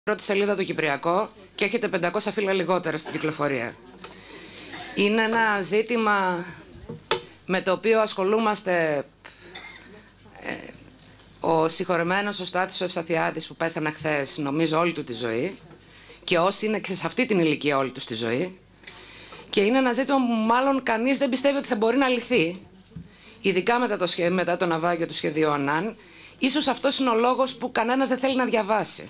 πρώτη σελίδα το Κυπριακό και έχετε 500 φύλλα λιγότερα στην κυκλοφορία. Είναι ένα ζήτημα με το οποίο ασχολούμαστε. Ο συγχωρεμένος ο Στάθης ο Ευσταθιάδης που πέθανε χθες, νομίζω όλη του τη ζωή, και όσοι είναι σε αυτή την ηλικία όλη του τη ζωή, και είναι ένα ζήτημα που μάλλον κανείς δεν πιστεύει ότι θα μπορεί να λυθεί, ειδικά μετά το ναυάγιο του σχεδίου Ανάν. Ίσως αυτός είναι ο λόγος που κανένας δεν θέλει να διαβάσει.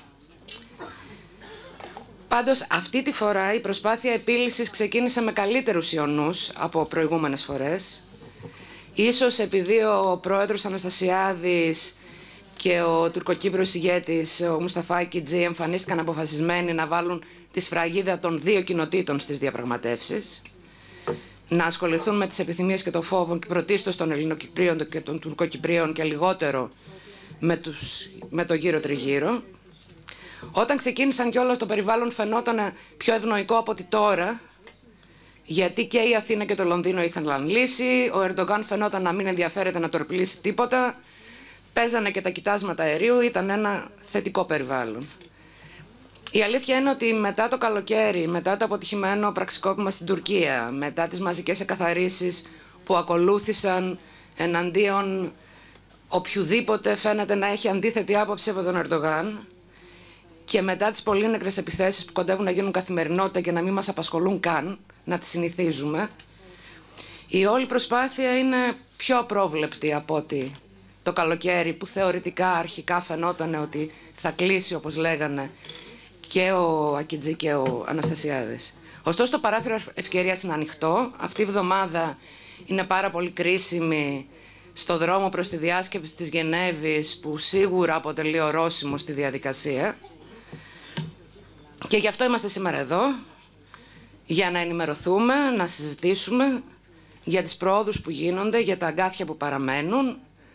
Πάντως αυτή τη φορά η προσπάθεια επίλυσης ξεκίνησε με καλύτερους ιονούς από προηγούμενες φορές. Ίσως επειδή ο πρόεδρος Αναστασιάδης και ο τουρκοκύπριος ηγέτης, ο Μουσταφά Κιτζή, εμφανίστηκαν αποφασισμένοι να βάλουν τη σφραγίδα των δύο κοινοτήτων στις διαπραγματεύσεις, να ασχοληθούν με τις επιθυμίες και το φόβο και πρωτίστως των Ελληνοκυπρίων και των Τουρκοκυπρίων και λιγότερο με το γύρω-τριγύρω. Όταν ξεκίνησαν κιόλας το περιβάλλον φαινόταν πιο ευνοϊκό από ότι τώρα, γιατί και η Αθήνα και το Λονδίνο ήθελαν λύση, ο Ερντογκάν φαινόταν να μην ενδιαφέρεται να τορπιλήσει τίποτα, παίζανε και τα κοιτάσματα αερίου, ήταν ένα θετικό περιβάλλον. Η αλήθεια είναι ότι μετά το καλοκαίρι, μετά το αποτυχημένο πραξικόπημα στην Τουρκία, μετά τις μαζικές εκαθαρίσεις που ακολούθησαν εναντίον οποιουδήποτε φαίνεται να έχει αντίθετη άποψη από τον Ερντογάν, και μετά τις πολύ νεκρές επιθέσεις που κοντεύουν να γίνουν καθημερινότητα και να μην μας απασχολούν καν, να τις συνηθίζουμε, η όλη προσπάθεια είναι πιο απρόβλεπτη από ότι το καλοκαίρι που θεωρητικά αρχικά φαινόταν ότι θα κλείσει, όπως λέγανε και ο Ακιτζή και ο Αναστασιάδης. Ωστόσο το παράθυρο ευκαιρίας είναι ανοιχτό. Αυτή η εβδομάδα είναι πάρα πολύ κρίσιμη στο δρόμο προς τη διάσκεψη της Γενέβης, που σίγουρα αποτελεί ορόσημο στη διαδικασία. Και γι' αυτό είμαστε σήμερα εδώ, για να ενημερωθούμε, να συζητήσουμε για τις προόδους που γίνονται, για τα αγκάθια που παραμένουν,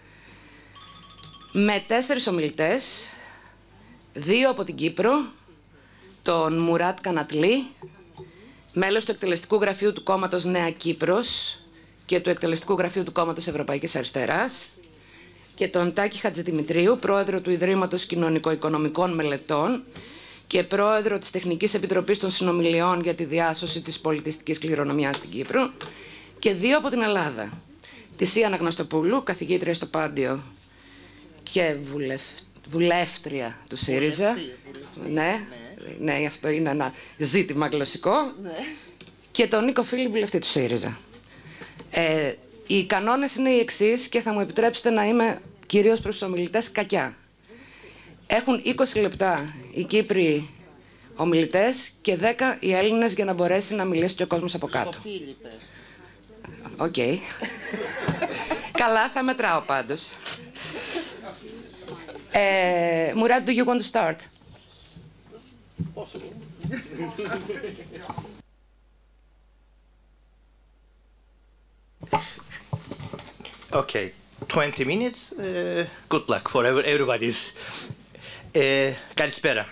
με 4 ομιλητές, 2 από την Κύπρο, τον Μουράτ Κανατλή, μέλος του εκτελεστικού γραφείου του κόμματος Νέα Κύπρος και του εκτελεστικού γραφείου του κόμματος Ευρωπαϊκής Αριστεράς, και τον Τάκη Χατζηδημητρίου, πρόεδρο του Ιδρύματος Κοινωνικο-Οικονομικών Μελετών και πρόεδρο της Τεχνικής Επιτροπής των Συνομιλιών για τη Διάσωση της Πολιτιστικής Κληρονομιάς στην Κύπρο, και 2 από την Ελλάδα, τη Σία Αναγνωστοπούλου, καθηγήτρια στο Πάντιο και βουλεύτρια του ΣΥΡΙΖΑ. Ναι, αυτό είναι ένα ζήτημα γλωσσικό. Και τον Νίκο Φίλη, βουλευτή του ΣΥΡΙΖΑ. Οι κανόνες είναι οι εξής και θα μου επιτρέψετε να είμαι κυρίως προς τους ομιλητές κακιά. Έχουν 20 λεπτά οι Κύπροι ομιλητές και 10 οι Έλληνες για να μπορέσει να μιλήσει και ο κόσμος από κάτω. Οκ. Καλά, θα μετράω πάντως. Murad, do you want to start? Possible. Okay, 20 minutes. Good luck for everybody's. Kalispera.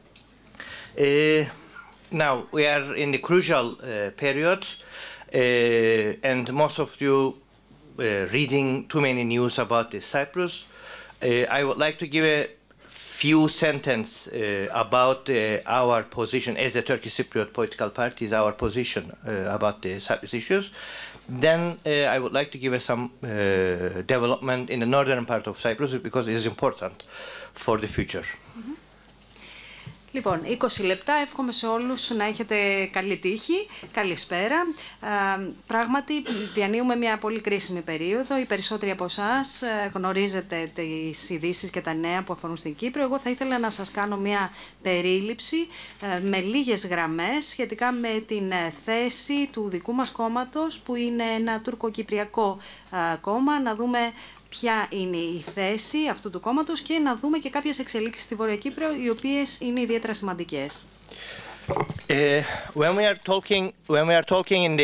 Now we are in the crucial period, and most of you reading too many news about Cyprus. I would like to give a few sentences about our position as a Turkish Cypriot political party, our position about the Cyprus issues. Then I would like to give some development in the northern part of Cyprus because it is important for the future. Λοιπόν, 20 λεπτά, εύχομαι σε όλους να έχετε καλή τύχη. Καλησπέρα. Πράγματι, διανύουμε μια πολύ κρίσιμη περίοδο. Οι περισσότεροι από εσάς γνωρίζετε τις ειδήσεις και τα νέα που αφορούν στην Κύπρο. Εγώ θα ήθελα να σας κάνω μια περίληψη με λίγες γραμμές σχετικά με την θέση του δικού μας κόμματος, που είναι ένα τουρκοκυπριακό κόμμα. Να δούμε ποια είναι η θέση αυτού του κόμματος και να δούμε και κάποιες εξελίξεις στη Βόρεια Κύπρο, οι οποίες είναι ιδιαίτερα σημαντικές. When we are talking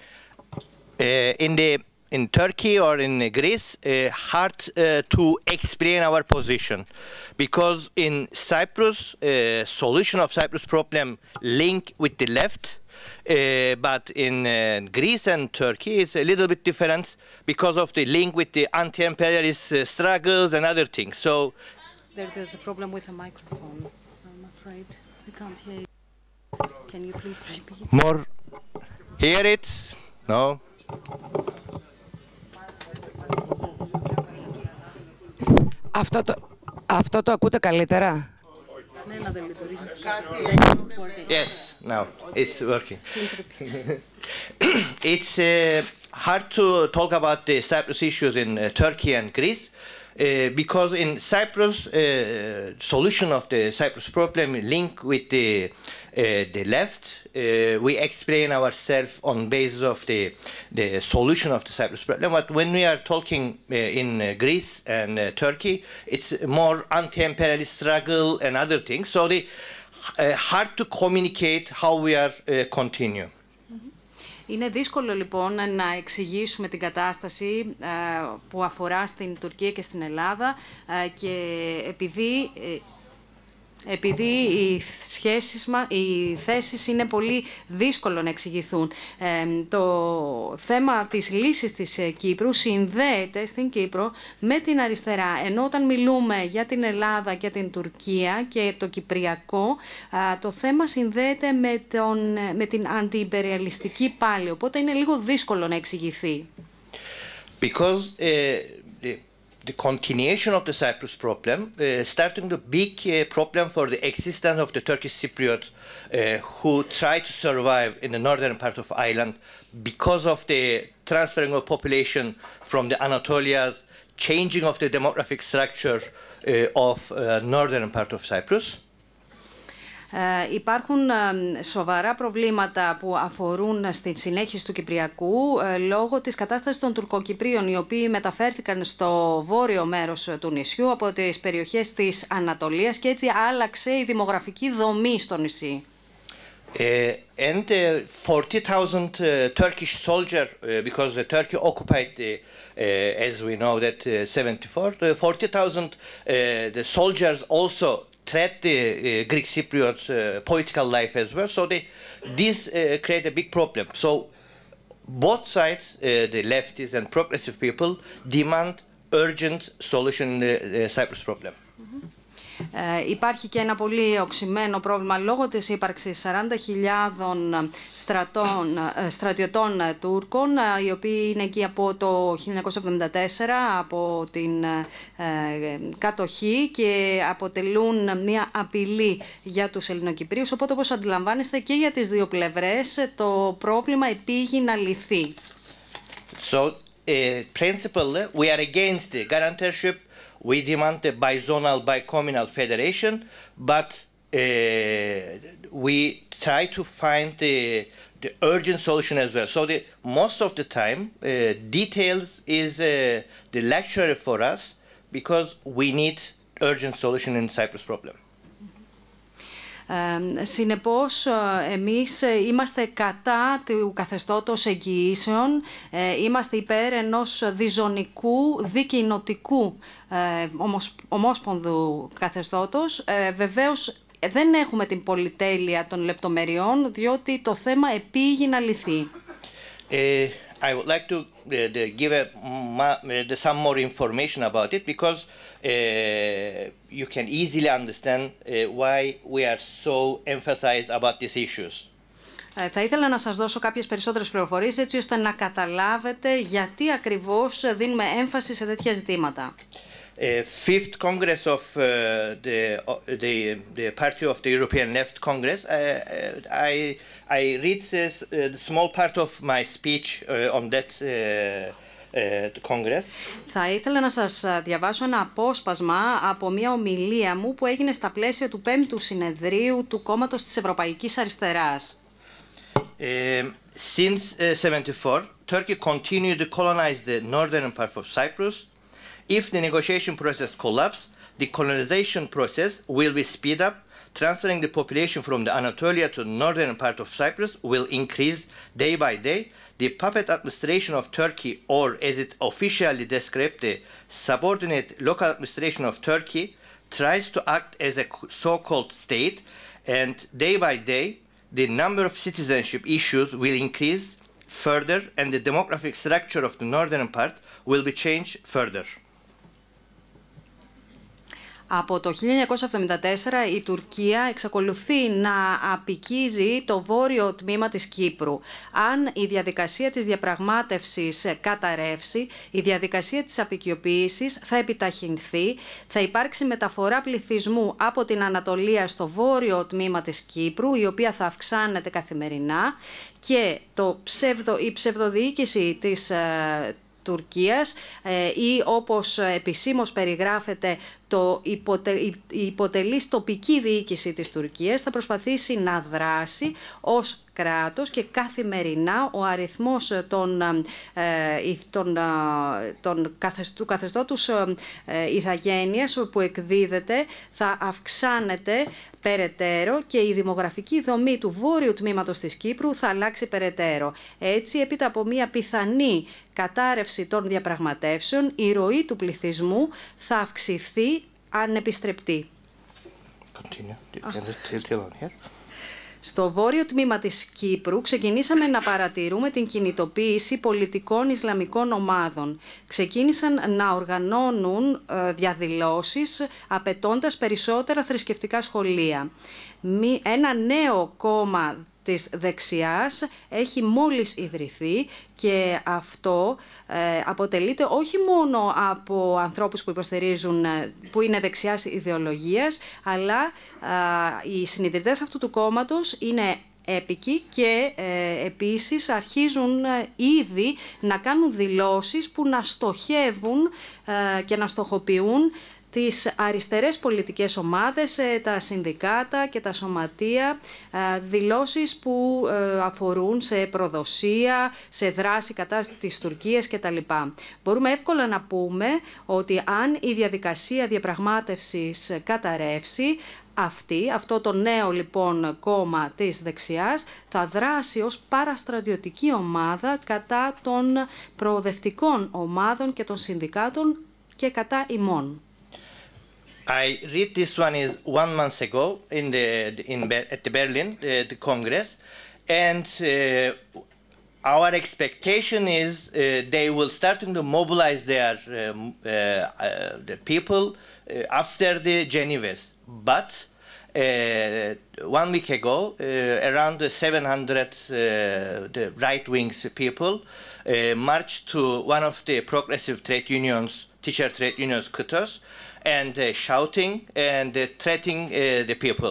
in Turkey or in Greece, hard to explain our position, because in Cyprus, solution of Cyprus problem link with the left. But in Greece and Turkey, it's a little bit different because of the link with the anti-imperialist struggles and other things. So there's a problem with the microphone. I'm not afraid we can't hear you. Can you please repeat? More. Hear it? No. Αυτό το ακούτε καλύτερα? Yes, now it's working. It's hard to talk about the Cyprus issues in Turkey and Greece because in Cyprus, solution of the Cyprus problem link with the left. We explain ourselves on basis of the solution of the Cyprus problem. But when we are talking in Greece and Turkey, it's more anti-imperialist struggle and other things. So the hard to communicate how we are continue. Είναι δύσκολο λοιπόν να εξηγήσουμε την κατάσταση που αφορά στην Τουρκία και στην Ελλάδα και επειδή οι θέσεις είναι πολύ δύσκολο να εξηγηθούν. Το θέμα της λύσης της Κύπρου συνδέεται στην Κύπρο με την αριστερά. Ενώ όταν μιλούμε για την Ελλάδα και την Τουρκία και το Κυπριακό, το θέμα συνδέεται με την αντιιμπεριαλιστική πάλι. Οπότε είναι λίγο δύσκολο να εξηγηθεί. Because the continuation of the Cyprus problem, starting the big problem for the existence of the Turkish Cypriot who try to survive in the northern part of Ireland because of the transferring of population from the Anatolias, changing of the demographic structure of northern part of Cyprus. Υπάρχουν σοβαρά προβλήματα που αφορούν στην συνέχιση του Κυπριακού λόγω της κατάστασης των Τουρκοκυπρίων, οι οποίοι μεταφέρθηκαν στο βόρειο μέρος του νησιού από τις περιοχές της Ανατολίας και έτσι άλλαξε η δημογραφική δομή στο νησί. And 40,000 Turkish soldiers, because Turkey occupied, as we know, that 74, 40,000 the soldiers also threat the Greek Cypriots political life as well. So this create a big problem. So both sides, the leftists and progressive people, demand urgent solution in the Cyprus problem. Υπάρχει και ένα πολύ οξυμένο πρόβλημα λόγω της ύπαρξης 40.000 στρατιωτών Τούρκων, οι οποίοι είναι εκεί από το 1974, από την κατοχή και αποτελούν μια απειλή για τους Ελληνοκυπρίους. Οπότε, όπως αντιλαμβάνεστε, και για τις δύο πλευρές το πρόβλημα επήγει να λυθεί. So, principally, we are against the guarantorship. We demand the bizonal, bicommunal federation, but we try to find the urgent solution as well. So most of the time, details is the luxury for us because we need urgent solution in Cyprus problem. Συνεπώς, εμείς είμαστε κατά του καθεστώτος εγγυήσεων, είμαστε υπέρ ενός διζωνικού, δικοινοτικού ομόσπονδου καθεστώτος. Βεβαίως, δεν έχουμε την πολυτέλεια των λεπτομεριών, διότι το θέμα επήγει να λυθεί. I would like to give some more information about it because you can easily understand why we are so emphasized about these issues. Θα ήθελα να σας δώσω κάποιες περισσότερες πληροφορίες έτσι ώστε να καταλάβετε γιατί ακριβώς δίνουμε έμφαση σε τέτοια ζητήματα. Fifth Congress of the Party of the European Left Congress. I read the small part of my speech on that Congress. Θα ήθελα να σας διαβάσω ένα απόσπασμα από μια ομιλία μου που έγινε στα πλαίσια του 5ου συνεδρίου του Κόμματος της Ευρωπαϊκής Αριστεράς. Since 1974, Turkey continued to colonize the northern part of Cyprus. If the negotiation process collapses, the colonization process will be speed up. Transferring the population from the Anatolia to the northern part of Cyprus will increase day by day. The puppet administration of Turkey, or as it officially described, the subordinate local administration of Turkey, tries to act as a so-called state, and day by day, the number of citizenship issues will increase further, and the demographic structure of the northern part will be changed further. Από το 1974 η Τουρκία εξακολουθεί να απικίζει το βόρειο τμήμα της Κύπρου. Αν η διαδικασία της διαπραγμάτευσης καταρρεύσει, η διαδικασία της απικιοποίησης θα επιταχυνθεί, θα υπάρξει μεταφορά πληθυσμού από την Ανατολία στο βόρειο τμήμα της Κύπρου, η οποία θα αυξάνεται καθημερινά, και η ψευδοδιοίκηση της Τουρκίας ή όπως επισήμως περιγράφεται η υποτελής τοπική διοίκηση της Τουρκίας θα προσπαθήσει να δράσει ως κράτος και καθημερινά ο αριθμός του καθεστώτους ηθαγένειας που εκδίδεται θα αυξάνεται περαιτέρω και η δημογραφική δομή του βόρειου τμήματος της Κύπρου θα αλλάξει περαιτέρω. Έτσι, έπειτα από μια πιθανή κατάρρευση των διαπραγματεύσεων, η ροή του πληθυσμού θα αυξηθεί ανεπιστρεπτή. Στο βόρειο τμήμα της Κύπρου ξεκινήσαμε να παρατηρούμε την κινητοποίηση πολιτικών Ισλαμικών ομάδων. Ξεκίνησαν να οργανώνουν διαδηλώσεις απαιτώντας περισσότερα θρησκευτικά σχολεία. Ένα νέο κόμμα της δεξιάς έχει μόλις ιδρυθεί και αυτό αποτελείται όχι μόνο από ανθρώπους που υποστηρίζουν, που είναι δεξιάς ιδεολογίας, αλλά οι συνειδητές αυτού του κόμματος είναι έπικοι και επίσης αρχίζουν ήδη να κάνουν δηλώσεις που να στοχεύουν και να στοχοποιούν τις αριστερές πολιτικές ομάδες, τα συνδικάτα και τα σωματεία, δηλώσεις που αφορούν σε προδοσία, σε δράση κατά της Τουρκίας κτλ. Μπορούμε εύκολα να πούμε ότι αν η διαδικασία διαπραγμάτευσης καταρρεύσει, αυτό το νέο λοιπόν κόμμα της δεξιάς θα δράσει ως παραστρατιωτική ομάδα κατά των προοδευτικών ομάδων και των συνδικάτων και κατά ημών. I read this one is 1 month ago at the Berlin the Congress, and our expectation is they will starting to mobilize the people after the Genevas. But 1 week ago, around 700 the right-wing people marched to one of the progressive trade unions, teacher trade unions, Kutos, and shouting and threatening the people.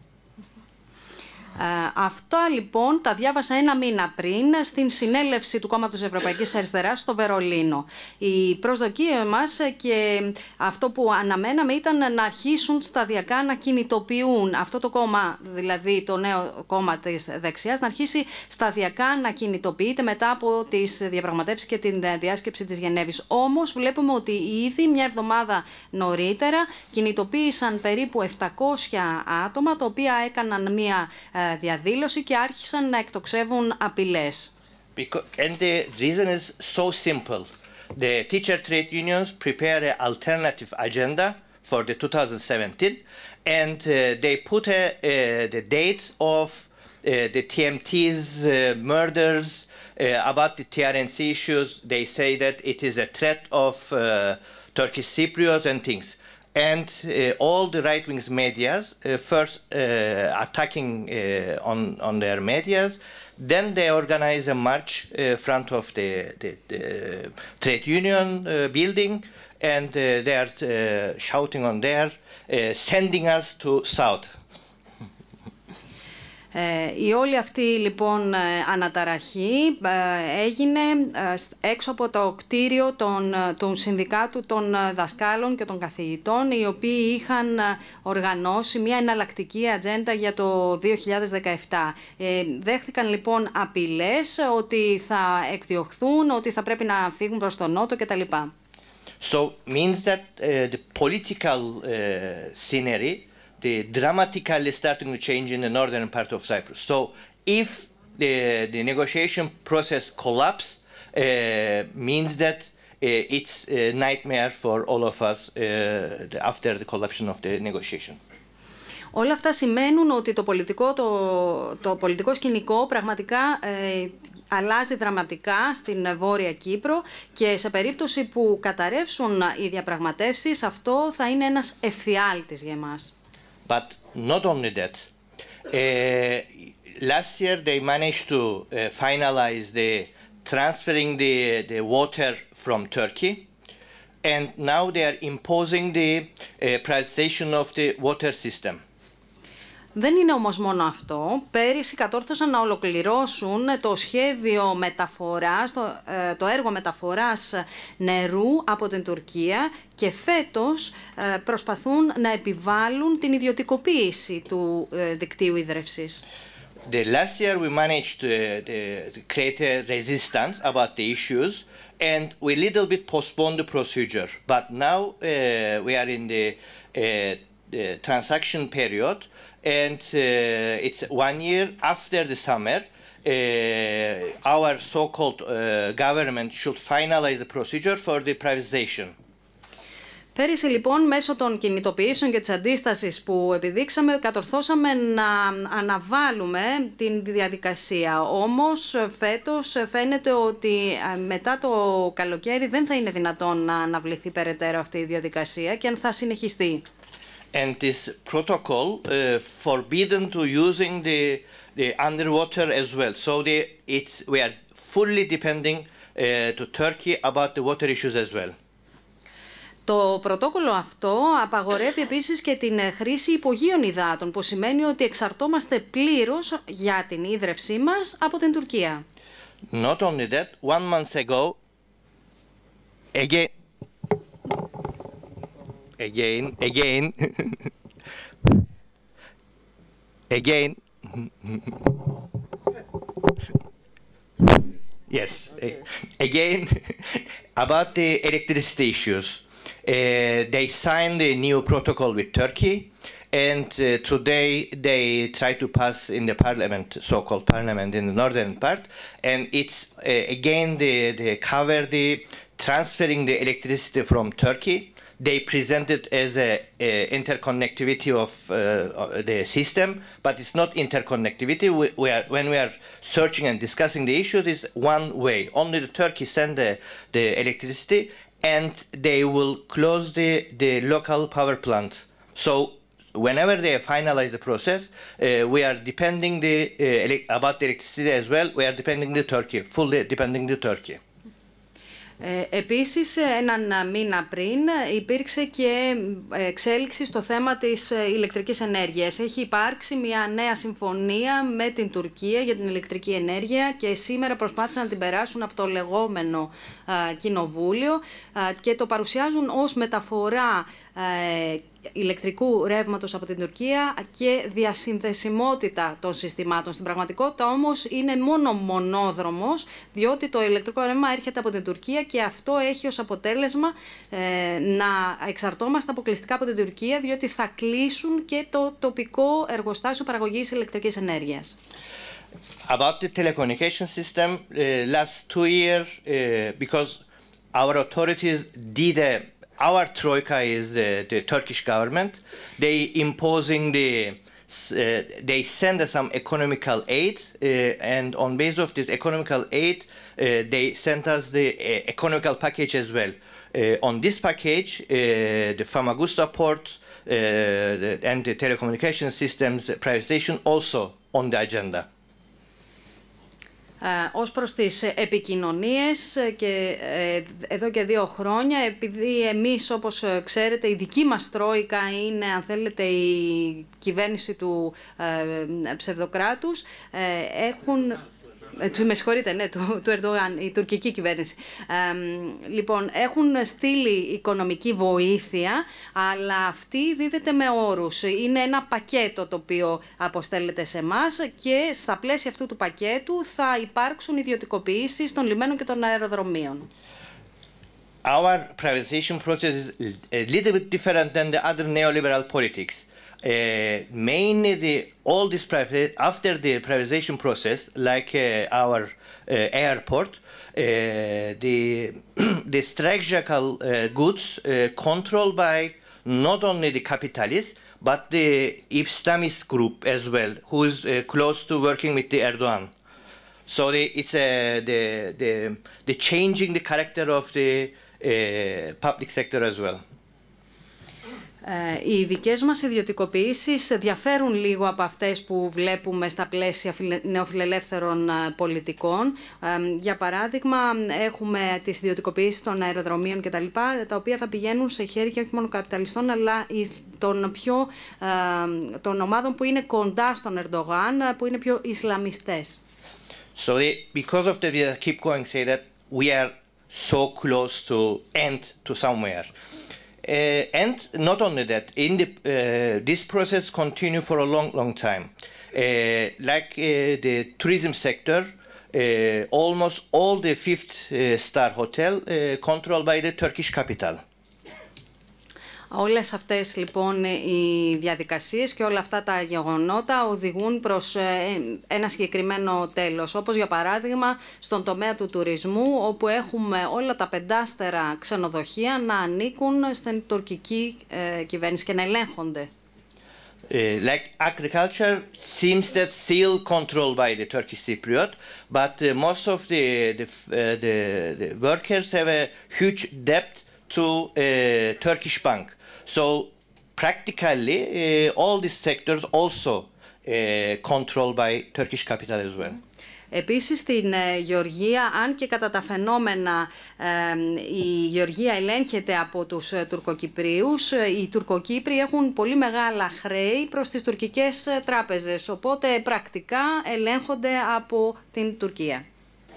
Αυτά λοιπόν τα διάβασα ένα μήνα πριν στην συνέλευση του Κόμματος Ευρωπαϊκής Αριστεράς στο Βερολίνο. Η προσδοκία μας και αυτό που αναμέναμε ήταν να αρχίσουν σταδιακά να κινητοποιούν αυτό το κόμμα, δηλαδή το νέο κόμμα της δεξιάς, να αρχίσει σταδιακά να κινητοποιείται μετά από τις διαπραγματεύσεις και την διάσκεψη της Γενέβης. Όμως βλέπουμε ότι ήδη μια εβδομάδα νωρίτερα κινητοποίησαν περίπου 700 άτομα, τα οποία έκαναν μια διαδήλωση και άρχισαν να εκτοξεύουν απειλές. And the reason is so simple. The teacher trade unions prepare an alternative agenda for the 2017, and they put the dates of the TMT's murders, about the TRNC issues. They say that it is a threat of Turkish Cypriots and things. And all the right-wing medias first attacking on their medias, then they organize a march in front of the trade union building, and they are shouting on there, sending us to south. Η όλη αυτή λοιπόν αναταραχή έγινε έξω από το κτίριο του Συνδικάτου των Δασκάλων και των Καθηγητών, οι οποίοι είχαν οργανώσει μια εναλλακτική ατζέντα για το 2017. Δέχτηκαν λοιπόν απειλές ότι θα εκδιωχθούν, ότι θα πρέπει να φύγουν προς τον νότο κτλ. So means that the political scenery dramatically starting to change in the northern part of Cyprus. So if the negotiation process collapse, means that it's a nightmare for all of us after the collapse of the negotiation. Όλα αυτά σημαίνουν ότι το πολιτικό σκηνικό πραγματικά αλλάζει δραματικά στην Βόρεια Κύπρο και σε περίπτωση που καταρρεύσουν οι διαπραγματεύσεις, αυτό θα είναι ένας εφιάλτης για εμάς. But not only that. Last year they managed to finalize the transferring the water from Turkey, and now they are imposing the privatization of the water system. Δεν είναι όμως μόνο αυτό. Πέρυσι κατόρθωσαν να ολοκληρώσουν το σχέδιο μεταφοράς, το έργο μεταφοράς νερού από την Τουρκία και φέτος προσπαθούν να επιβάλλουν την ιδιωτικοποίηση του δικτύου ίδρευσης. The last year we managed to create a resistance about the issues, and we little bit postponed the procedure. But now we are in the transaction period, and it's 1 year after the summer. Our so-called government should finalize the procedure for the privatization. Πέρυσι λοιπόν μέσω των κινητοποιήσεων και της αντίστασης που επιδείξαμε κατορθώσαμε να αναβάλουμε την διαδικασία. Όμως φέτος φαίνεται ότι μετά το καλοκαίρι δεν θα είναι δυνατόν να αναβληθεί περαιτέρω αυτή η διαδικασία και αν θα συνεχιστεί. And this protocol forbidden to using the underwater as well. So we are fully depending to Turkey about the water issues as well. Το πρωτόκολλο αυτό απαγορεύει επίσης και την χρήση υπογείων υδάτων, που σημαίνει ότι εξαρτώμαστε πλήρως για την ίδρευσή μας από την Τουρκία. Not only that, 1 month ago, again, yes, again, about the electricity issues. They signed a new protocol with Turkey, and today they try to pass in the parliament, so-called parliament in the northern part, and it's again they cover the transferring the electricity from Turkey. They present it as a interconnectivity of the system, but it's not interconnectivity. When we are searching and discussing the issue, it is one way. Only the Turkey send the electricity, and they will close the local power plants. So whenever they finalize the process, we are depending about the electricity as well. We are depending the Turkey, fully depending the Turkey. Επίσης, έναν μήνα πριν υπήρξε και εξέλιξη στο θέμα της ηλεκτρικής ενέργειας. Έχει υπάρξει μια νέα συμφωνία με την Τουρκία για την ηλεκτρική ενέργεια και σήμερα προσπάθησαν να την περάσουν από το λεγόμενο κοινοβούλιο και το παρουσιάζουν ως μεταφορά ηλεκτρικού ρεύματος από την Τουρκία και διασυνδεσιμότητα των συστημάτων. Στην πραγματικότητα όμως είναι μόνο μονόδρομος, διότι το ηλεκτρικό ρεύμα έρχεται από την Τουρκία και αυτό έχει ως αποτέλεσμα να εξαρτώμαστε αποκλειστικά από την Τουρκία, διότι θα κλείσουν και το τοπικό εργοστάσιο παραγωγής ηλεκτρικής ενέργειας. About the telecommunication system, last 2 years, because our authorities did our troika is the Turkish government. They imposing they send us some economical aid, and on base of this economical aid, they sent us the economical package as well. On this package, the Famagusta port and the telecommunication systems privatization also on the agenda. Ως προς τις επικοινωνίες και εδώ και 2 χρόνια, επειδή εμείς, όπως ξέρετε, η δική μας τρόικα είναι, αν θέλετε, η κυβέρνηση του ψευδοκράτους, με συγχωρείτε, ναι, του Ερντογάν, η τουρκική κυβέρνηση. Λοιπόν, έχουν στείλει οικονομική βοήθεια, αλλά αυτή δίδεται με όρους. Είναι ένα πακέτο το οποίο αποστέλλεται σε εμάς και στα πλαίσια αυτού του πακέτου θα υπάρξουν ιδιωτικοποιήσεις των λιμένων και των αεροδρομίων. Our privatization process is a little bit different than the other neoliberal politics. Mainly all this after the privatization process, like our airport, the strategical goods controlled by not only the capitalists but the Islamist group as well, who is close to working with the Erdogan. So it's the changing the character of the public sector as well. Οι δικές μας ιδιωτικοποιήσεις διαφέρουν λίγο από αυτές που βλέπουμε στα πλαίσια νεοφιλελεύθερων πολιτικών. Για παράδειγμα, έχουμε τις ιδιωτικοποιήσεις των αεροδρομίων κτλ., τα οποία θα πηγαίνουν σε χέρια όχι μόνο καπιταλιστών, αλλά των ομάδων που είναι κοντά στον Ερντογάν, που είναι πιο Ισλαμιστές. So because of that, we keep going say that we are so close to end to somewhere. And not only that, in this process continue for a long time. Like the tourism sector, almost all the fifth-star hotel controlled by the Turkish capital. Όλες αυτές λοιπόν οι διαδικασίες και όλα αυτά τα γεγονότα οδηγούν προς ένα συγκεκριμένο τέλος. Όπως για παράδειγμα στον τομέα του τουρισμού, όπου έχουμε όλα τα πεντάστερα ξενοδοχεία να ανήκουν στην τουρκική κυβέρνηση και να ελέγχονται. Like agriculture seems that still controlled by the Turkish Cypriot, but most of the workers have a huge debt to Turkish bank. So practically all these sectors also controlled by Turkish capital as well. Επίσης στην Γεωργία, αν και κατά τα φαινόμενα η Γεωργία ελέγχεται από τους Τουρκοκυπρίους, οι Τουρκοκύπροι έχουν πολύ μεγάλα χρέη προς τις τουρκικές τράπεζες, οπότε πρακτικά ελέγχονται από την Τουρκία.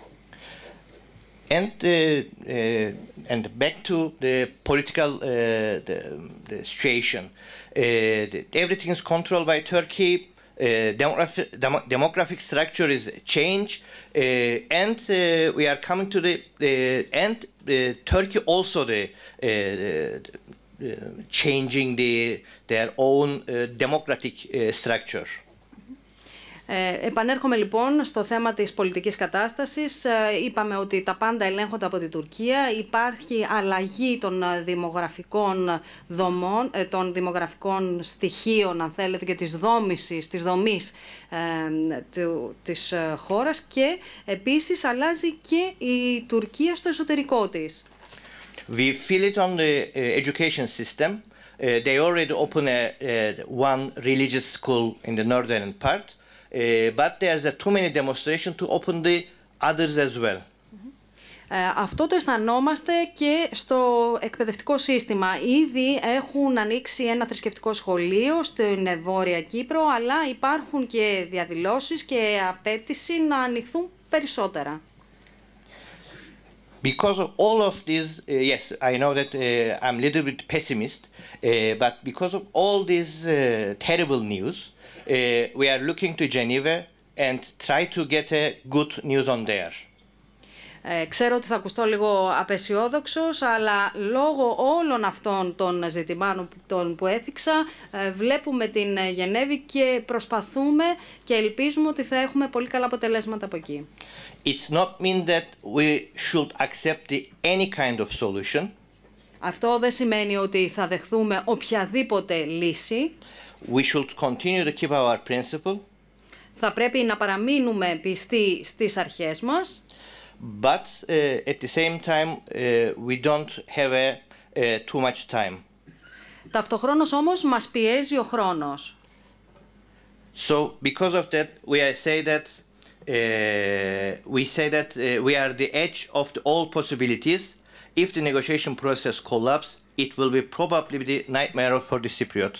And back to the political the situation. Everything is controlled by Turkey. Demographic structure is changed, and we are coming to the end. Turkey also changing their own democratic structure. Επανέρχομαι λοιπόν στο θέμα της πολιτικής κατάστασης. Είπαμε ότι τα πάντα ελέγχονται από την Τουρκία. Υπάρχει αλλαγή των δημογραφικών δομών, των δημογραφικών στοιχείων, αν θέλετε, και της δομής της χώρας, και επίσης αλλάζει και η Τουρκία στο εσωτερικό της. We feel it on the education system. They already opened one religious school in the northern part. But there's too many demonstrations to open the others as well. Αυτό το αισθανόμαστε και στο εκπαιδευτικό σύστημα. Ήδη έχουν ανοίξει ένα θρησκευτικό σχολείο στην Βόρεια Κύπρο, αλλά υπάρχουν και διαδηλώσεις και απέτηση να ανοιχθούν περισσότερα. Because of all of these, yes, I know that I'm a little bit pessimist, but because of all these terrible news, we are looking to Geneva and try to get a good news on there. Ξέρω ότι θα ακουστώ λίγο απεσιόδοξος, αλλά λόγω όλων αυτών των ζητημάτων που έθιξα, βλέπουμε την Γενέβη και προσπαθούμε και ελπίζουμε ότι θα έχουμε πολύ καλά αποτελέσματα από εκεί. It's not mean that we should accept any kind of solution. Αυτό δεν σημαίνει ότι θα δεχθούμε οποιαδήποτε λύση. We should continue to keep our principle. Θα πρέπει να παραμείνουμε πιστοί στις αρχές μας. But at the same time, we don't have too much time. Ταυτοχρόνως όμως μας πιέζει ο χρόνος. So because of that, we say that we are the edge of all possibilities. If the negotiation process collapses, it will be probably the nightmare for the Cypriots.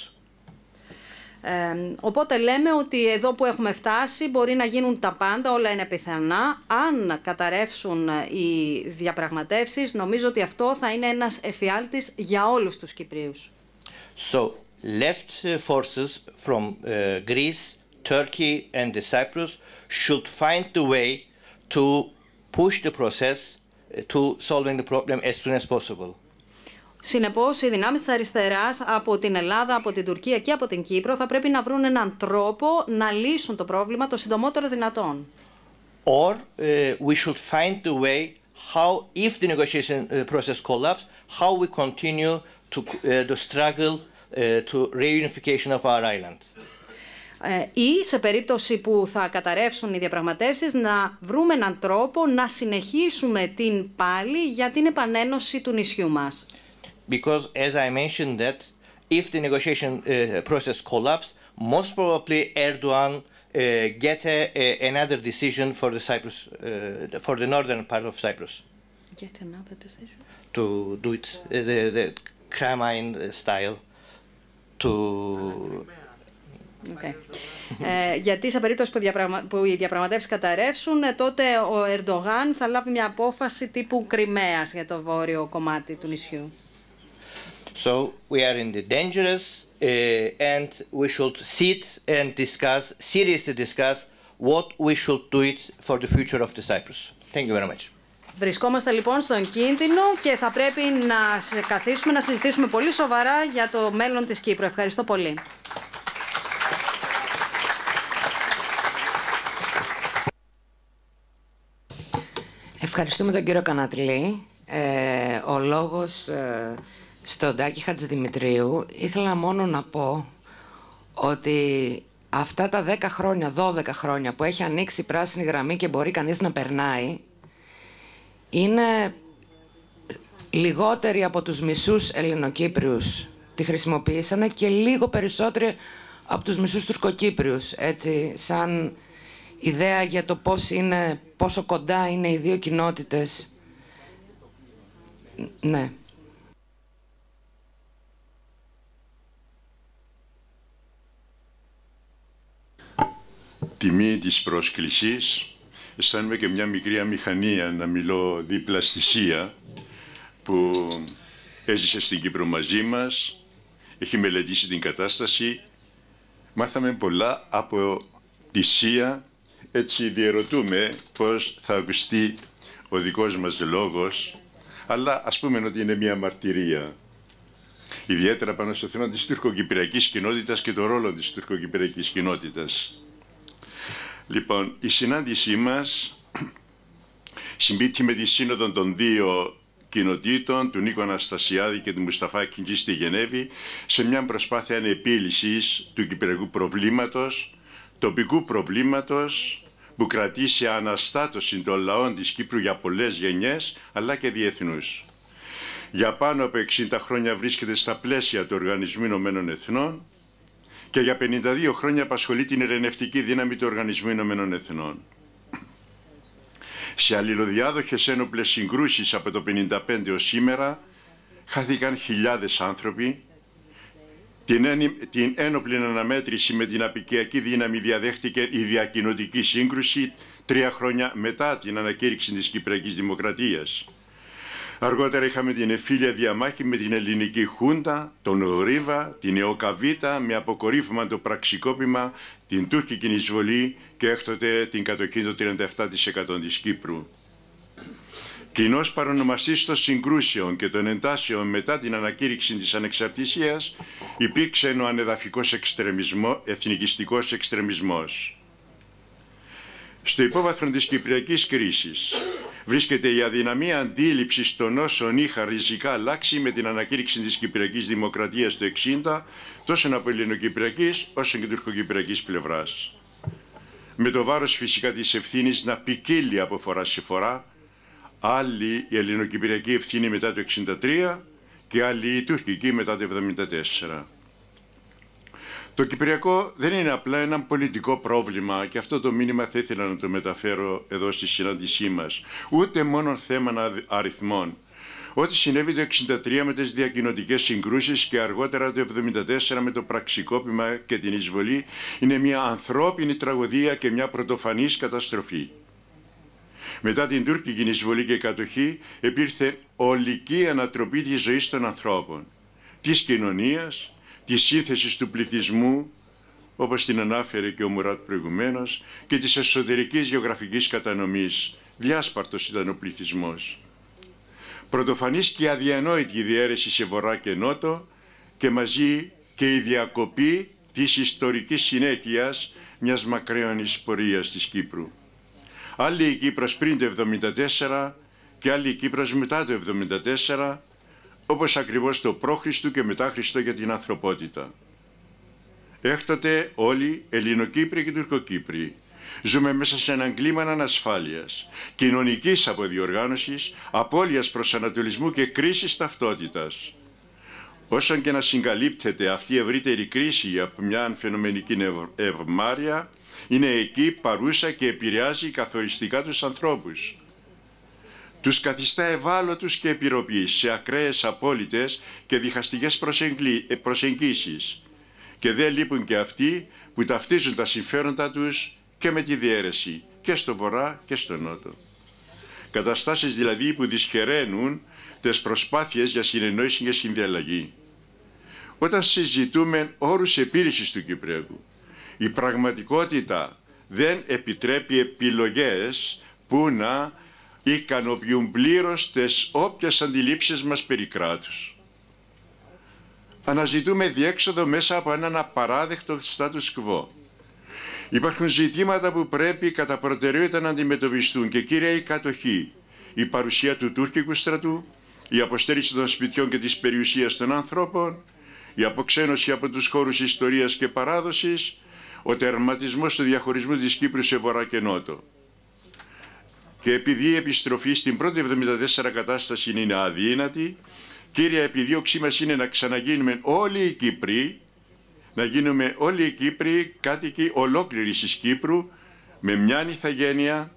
Οπότε λέμε ότι εδώ που έχουμε φτάσει μπορεί να γίνουν τα πάντα, όλα είναι πιθανά. Αν καταρρεύσουν οι διαπραγματεύσεις, νομίζω ότι αυτό θα είναι ένας εφιάλτης για όλους τους Κυπρίους. So, left forces from Greece, Turkey and the Cyprus should find the way to push the process to solving the problem as soon as possible. Συνεπώς, οι δυνάμεις της αριστεράς από την Ελλάδα, από την Τουρκία και από την Κύπρο θα πρέπει να βρουν έναν τρόπο να λύσουν το πρόβλημα το συντομότερο δυνατόν. Or we should find the way how, if the negotiation process collapses, how we continue to struggle to reunification of our island. Ή σε περίπτωση που θα καταρρεύσουν οι διαπραγματεύσεις να βρούμε έναν τρόπο να συνεχίσουμε την πάλη για την επανένωση του νησιού μας. Because as I mentioned that, if the negotiation process collapses, most probably Erdogan get another decision for the Cyprus, for the northern part of Cyprus. Get another decision? To do it the Crimean style. To... Okay. Γιατί σε περίπτωση που οι διαπραγματεύσεις καταρρεύσουν, τότε ο Ερντογάν θα λάβει μια απόφαση τύπου Κριμαίας για το βόρειο κομμάτι του νησιού. So we are in the dangerous and we should sit and discuss, seriously discuss what we should do it for the future of the Cyprus. Thank you very much. Βρισκόμαστε λοιπόν στον κίνδυνο και θα πρέπει να καθίσουμε να συζητήσουμε πολύ σοβαρά για το μέλλον της Κύπρου. Ευχαριστώ πολύ. Ευχαριστούμε τον κύριο Κανατλή. Ο λόγος στον Τάκη Χατζηδημητρίου. Ήθελα μόνο να πω ότι αυτά τα 10 χρόνια, 12 χρόνια που έχει ανοίξει η πράσινη γραμμή και μπορεί κανείς να περνάει, είναι λιγότεροι από τους μισούς Ελληνοκύπριους τη χρησιμοποίησαν και λίγο περισσότεροι από τους μισούς Τουρκοκύπριους. Έτσι, σαν ιδέα για το πόσο κοντά είναι οι δύο κοινότητες. Ναι. Τιμή της πρόσκλησης. Αισθάνομαι και μια μικρή αμηχανία να μιλώ δίπλα στη Σία, που έζησε στην Κύπρο μαζί μας, έχει μελετήσει την κατάσταση. Μάθαμε πολλά από τη Σία, έτσι διερωτούμε πώς θα ακουστεί ο δικός μας λόγος, αλλά ας πούμε ότι είναι μια μαρτυρία. Ιδιαίτερα πάνω στο θέμα της τουρκοκυπριακής κοινότητας και το ρόλο της τουρκοκυπριακής κοινότητας. Λοιπόν, η συνάντησή μας συμπίπτει με τη σύνοδο των δύο κοινοτήτων, του Νίκο Αναστασιάδη και του Μουσταφά Κιντζή στη Γενέβη, σε μια προσπάθεια επίλυσης του κυπριακού προβλήματος, τοπικού προβλήματος, που κρατήσει αναστάτωση των λαών της Κύπρου για πολλές γενιές, αλλά και διεθνούς. Για πάνω από 60 χρόνια βρίσκεται στα πλαίσια του Οργανισμού Ηνωμένων Εθνών και για 52 χρόνια απασχολεί την ειρηνευτική δύναμη του Οργανισμού Ηνωμένων Εθνών. Σε αλληλοδιάδοχες ένοπλες συγκρούσεις από το 1955 ως σήμερα χάθηκαν χιλιάδες άνθρωποι. Την ένοπλη αναμέτρηση με την απικιακή δύναμη διαδέχτηκε η διακοινωτική σύγκρουση 3 χρόνια μετά την ανακήρυξη της Κυπριακής Δημοκρατίας. Αργότερα είχαμε την εμφύλια διαμάχη με την ελληνική Χούντα, τον Γρίβα, την Εοκαβίτα, με αποκορύφωμα το πραξικόπημα, την τουρκική εισβολή και έκτοτε την κατοχή των 37% της Κύπρου. Κοινός παρονομαστής των συγκρούσεων και των εντάσεων μετά την ανακήρυξη της ανεξαρτησίας υπήρξε ο ανεδαφικός εθνικιστικός εξτρεμισμός. Στο υπόβαθρο της Κυπριακής κρίσης βρίσκεται η αδυναμία αντίληψης των όσων είχαν ριζικά αλλάξει με την ανακήρυξη της Κυπριακής Δημοκρατίας το 1960, τόσο από ελληνοκυπριακής όσο και τουρκοκυπριακής πλευράς. Με το βάρος φυσικά της ευθύνης να ποικίλει από φορά σε φορά, άλλη η ελληνοκυπριακή ευθύνη μετά το 1963 και άλλη η τουρκική μετά το 1974. Το Κυπριακό δεν είναι απλά ένα πολιτικό πρόβλημα και αυτό το μήνυμα θα ήθελα να το μεταφέρω εδώ στη συνάντησή μας. Ούτε μόνο θέμα αριθμών. Ό,τι συνέβη το 1963 με τις διακοινωτικές συγκρούσεις και αργότερα το 1974 με το πραξικόπημα και την εισβολή είναι μια ανθρώπινη τραγωδία και μια πρωτοφανής καταστροφή. Μετά την τουρκική εισβολή και κατοχή υπήρχε ολική ανατροπή της ζωής των ανθρώπων, της κοινωνίας, της σύνθεσης του πληθυσμού, όπως την ανάφερε και ο Μουράτ προηγουμένως, και της εσωτερικής γεωγραφικής κατανομής. Διάσπαρτος ήταν ο πληθυσμός. Πρωτοφανής και αδιανόητη η διαίρεση σε βορρά και νότο και μαζί και η διακοπή της ιστορικής συνέχειας μιας μακραίωνης πορείας της Κύπρου. Άλλη η Κύπρος πριν το 1974 και άλλη η Κύπρος μετά το 1974, όπως ακριβώς το π.Χ. και μετά Χριστό για την ανθρωπότητα. Έκτοτε όλοι, Ελληνοκύπριοι και Τουρκοκύπριοι, ζούμε μέσα σε έναν κλίμα ανασφάλειας, κοινωνικής αποδιοργάνωσης, απώλειας προσανατολισμού και κρίσης ταυτότητας. Όσον και να συγκαλύπτεται αυτή η ευρύτερη κρίση από μια φαινομενική ευμάρεια, είναι εκεί παρούσα και επηρεάζει καθοριστικά τους ανθρώπους. Τους καθιστά ευάλωτους και επιρροπείς σε ακραίες απόλυτες και διχαστικές προσεγγίσεις. Και δεν λείπουν και αυτοί που ταυτίζουν τα συμφέροντα τους και με τη διαίρεση και στο βορρά και στο νότο. Καταστάσεις δηλαδή που δυσχεραίνουν τις προσπάθειες για συνεννόηση και συνδιαλλαγή. Όταν συζητούμε όρους επίλυσης του Κυπριακού, η πραγματικότητα δεν επιτρέπει επιλογές που να ικανοποιούν πλήρως τις όποιες αντιλήψεις μας περί κράτους. Αναζητούμε διέξοδο μέσα από έναν απαράδεκτο status quo. Υπάρχουν ζητήματα που πρέπει κατά προτεραιότητα να αντιμετωπιστούν και κύρια η κατοχή, η παρουσία του τουρκικού στρατού, η αποστέριξη των σπιτιών και της περιουσίας των ανθρώπων, η αποξένωση από τους χώρους ιστορίας και παράδοσης, ο τερματισμός του διαχωρισμού της Κύπρου σε βορρά και νότο. Και επειδή η επιστροφή στην πρώτη 74 κατάσταση είναι αδύνατη, κύρια επιδίωξή μας είναι να ξαναγίνουμε όλοι οι Κύπροι, να γίνουμε όλοι οι Κύπροι κάτοικοι ολόκληρης της Κύπρου, με μια ηθαγένεια,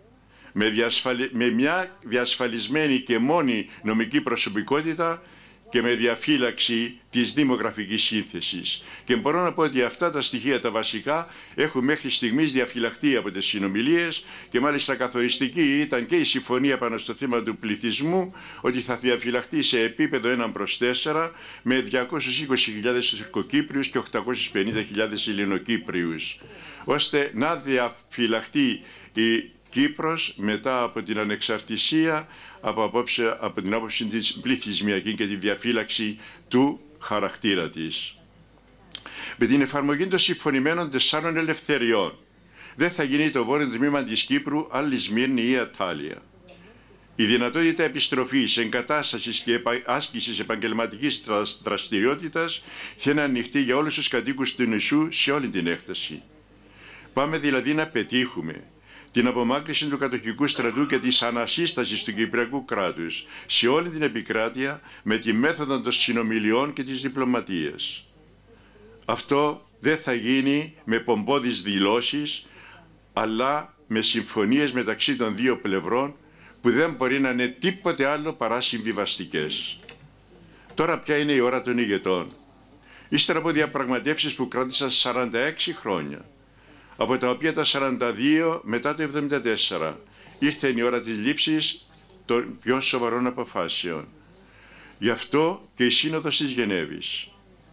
με μια διασφαλισμένη και μόνη νομική προσωπικότητα και με διαφύλαξη της δημογραφικής σύνθεσης. Και μπορώ να πω ότι αυτά τα στοιχεία τα βασικά έχουν μέχρι στιγμής διαφυλαχθεί από τις συνομιλίες και μάλιστα καθοριστική ήταν και η συμφωνία πάνω στο θέμα του πληθυσμού, ότι θα διαφυλαχθεί σε επίπεδο 1/4 με 220.000 Τουρκοκύπριους και 850.000 Ελληνοκύπριους, ώστε να διαφυλαχθεί η Κύπρος μετά από την ανεξαρτησία από την άποψη της πληθυσμιακή και τη διαφύλαξη του χαρακτήρα της. Με την εφαρμογή των συμφωνημένων 4 ελευθεριών δεν θα γίνει το βόρειο τμήμα της Κύπρου άλλη Σμύρνη ή Αττάλεια. Η δυνατότητα επιστροφής, εγκατάστασης και άσκησης επαγγελματικής δραστηριότητας θα είναι ανοιχτή για όλους τους κατοίκους του νησού σε όλη την έκταση. Πάμε δηλαδή να πετύχουμε την απομάκρυνση του κατοχικού στρατού και της ανασύστασης του Κυπριακού κράτους σε όλη την επικράτεια με τη μέθοδο των συνομιλιών και της διπλωματίας. Αυτό δεν θα γίνει με πομπώδεις δηλώσεις, αλλά με συμφωνίες μεταξύ των δύο πλευρών που δεν μπορεί να είναι τίποτε άλλο παρά συμβιβαστικές. Τώρα πια είναι η ώρα των ηγετών. Ύστερα από διαπραγματεύσεις που κράτησαν 46 χρόνια, από τα οποία τα 42 μετά το 1974 ήρθε η ώρα της λήψης των πιο σοβαρών αποφάσεων. Γι' αυτό και η Σύνοδος της Γενέβης.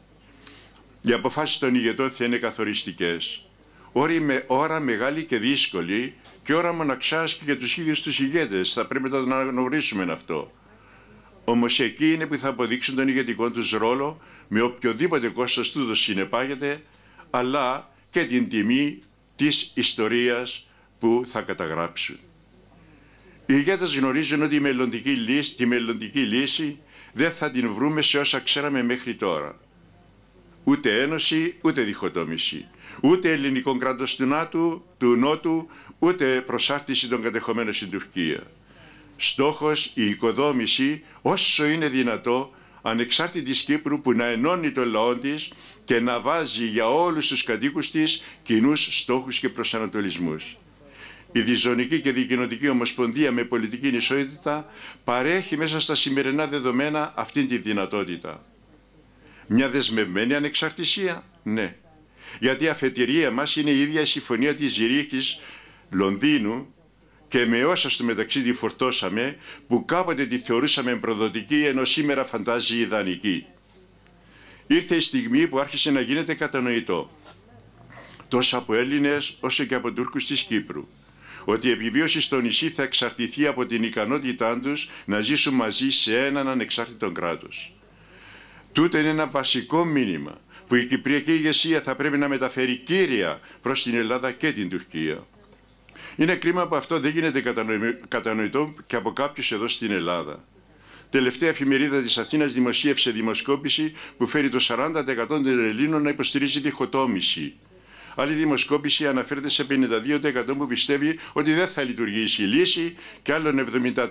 Οι αποφάσεις των ηγετών θα είναι καθοριστικές. Ώρα μεγάλη και δύσκολη και ώρα μοναξιάς και για τους ίδιους τους ηγέτες. Θα πρέπει να το αναγνωρίσουμε αυτό. Όμως εκεί είναι που θα αποδείξουν τον ηγετικό τους ρόλο με οποιοδήποτε κόστος τούτο συνεπάγεται, αλλά και την τιμή της ιστορίας που θα καταγράψουν. Οι ηγέτες γνωρίζουν ότι τη μελλοντική λύση δεν θα την βρούμε σε όσα ξέραμε μέχρι τώρα. Ούτε ένωση, ούτε διχοτόμηση. Ούτε ελληνικό κράτος του Νότου, ούτε προσάρτηση των κατεχομένων στην Τουρκία. Στόχος η οικοδόμηση όσο είναι δυνατό ανεξάρτητης Κύπρου που να ενώνει τον λαό της και να βάζει για όλους τους κατοίκους της κοινούς στόχους και προσανατολισμούς. Η Διζωνική και Δικοινοτική Ομοσπονδία με πολιτική ισότητα παρέχει μέσα στα σημερινά δεδομένα αυτήν τη δυνατότητα. Μια δεσμευμένη ανεξαρτησία, ναι. Γιατί η αφετηρία μας είναι η ίδια η συμφωνία της Ζηρίχης Λονδίνου και με όσα στο μεταξύ τη φορτώσαμε, που κάποτε τη θεωρούσαμε προδοτική, ενώ σήμερα φαντάζει ιδανική. Ήρθε η στιγμή που άρχισε να γίνεται κατανοητό, τόσο από Έλληνες όσο και από Τούρκους της Κύπρου, ότι η επιβίωση στο νησί θα εξαρτηθεί από την ικανότητά τους να ζήσουν μαζί σε έναν ανεξάρτητο κράτος. Τούτο είναι ένα βασικό μήνυμα που η Κυπριακή ηγεσία θα πρέπει να μεταφέρει κύρια προς την Ελλάδα και την Τουρκία. Είναι κρίμα που αυτό δεν γίνεται κατανοητό και από κάποιους εδώ στην Ελλάδα. Τελευταία εφημερίδα της Αθήνας δημοσίευσε δημοσκόπηση που φέρει το 40% των Ελλήνων να υποστηρίζει διχοτόμηση. Άλλη δημοσκόπηση αναφέρεται σε 52% που πιστεύει ότι δεν θα λειτουργήσει η λύση και άλλον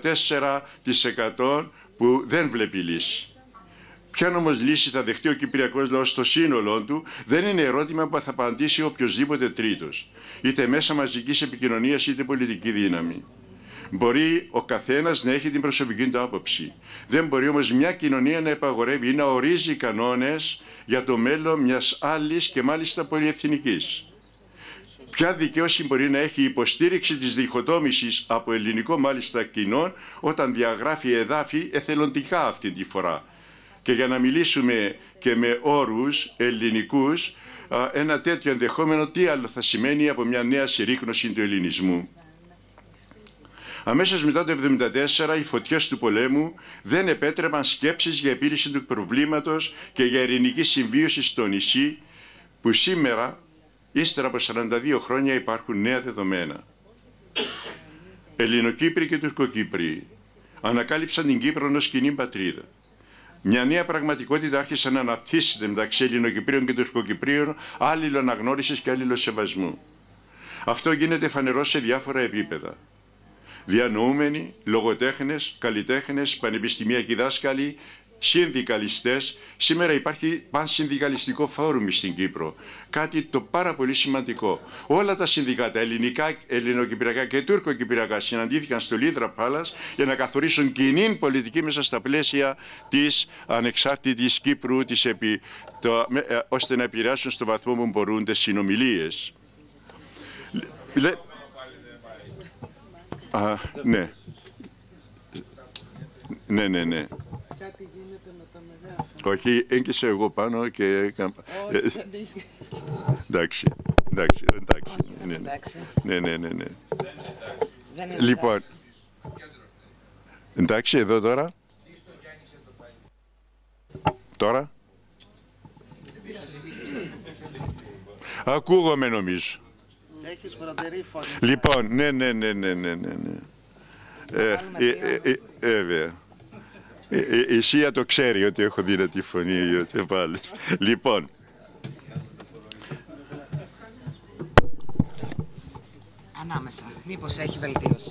74% που δεν βλέπει λύση. Ποιαν όμως λύση θα δεχτεί ο Κυπριακός λαός στο σύνολό του δεν είναι ερώτημα που θα απαντήσει οποιοσδήποτε τρίτος, είτε μέσα μαζικής επικοινωνίας είτε πολιτική δύναμη. Μπορεί ο καθένας να έχει την προσωπική του άποψη. Δεν μπορεί όμως μια κοινωνία να επαγορεύει ή να ορίζει κανόνες για το μέλλον μιας άλλης και μάλιστα πολυεθνικής. Ποια δικαίωση μπορεί να έχει η υποστήριξη της διχοτόμησης από ελληνικό μάλιστα κοινών όταν διαγράφει εδάφη εθελοντικά αυτή τη φορά. Και για να μιλήσουμε και με όρους ελληνικούς, ένα τέτοιο ενδεχόμενο τι άλλο θα σημαίνει από μια νέα συρρίκνωση του ελληνισμού. Αμέσως μετά το 1974 οι φωτιές του πολέμου δεν επέτρεπαν σκέψεις για επίλυση του προβλήματος και για ειρηνική συμβίωση στο νησί που σήμερα, ύστερα από 42 χρόνια, υπάρχουν νέα δεδομένα. Ελληνοκύπριοι και Τουρκοκύπριοι ανακάλυψαν την Κύπρο ως κοινή πατρίδα. Μια νέα πραγματικότητα άρχισε να αναπτύσσεται μεταξύ Ελληνοκυπρίων και Τουρκοκυπρίων αλληλοαναγνώρισης και αλληλοσεβασμού. Αυτό γίνεται φανερό σε διάφορα επίπεδα. Διανοούμενοι, λογοτέχνες, καλλιτέχνες, πανεπιστημιακοί δάσκαλοι, συνδικαλιστές. Σήμερα υπάρχει πανσυνδικαλιστικό φόρουμ στην Κύπρο. Κάτι το πάρα πολύ σημαντικό. Όλα τα συνδικάτα, ελληνικά, ελληνοκυπριακά και τουρκοκυπριακά, συναντήθηκαν στο Λίδρα Πάλας για να καθορίσουν κοινή πολιτική μέσα στα πλαίσια της ανεξάρτητης Κύπρου, ώστε να επηρεάσουν στο βαθμό που μπορούν τις συνομιλίες. Ναι. Ναι. Κάτι γίνεται με τα μεγάφωνα. Όχι, έγκυσα εγώ πάνω και... Εντάξει. Ναι. Λοιπόν, εντάξει, εδώ τώρα. Τώρα. Ακούγομαι νομίζω. Έχεις βροντερή φωνή. Λοιπόν, ναι. Βέβαια. Η Σία το ξέρει ότι έχω δυνατή φωνή. Λοιπόν. Ανάμεσα. Μήπως έχει βελτίωση.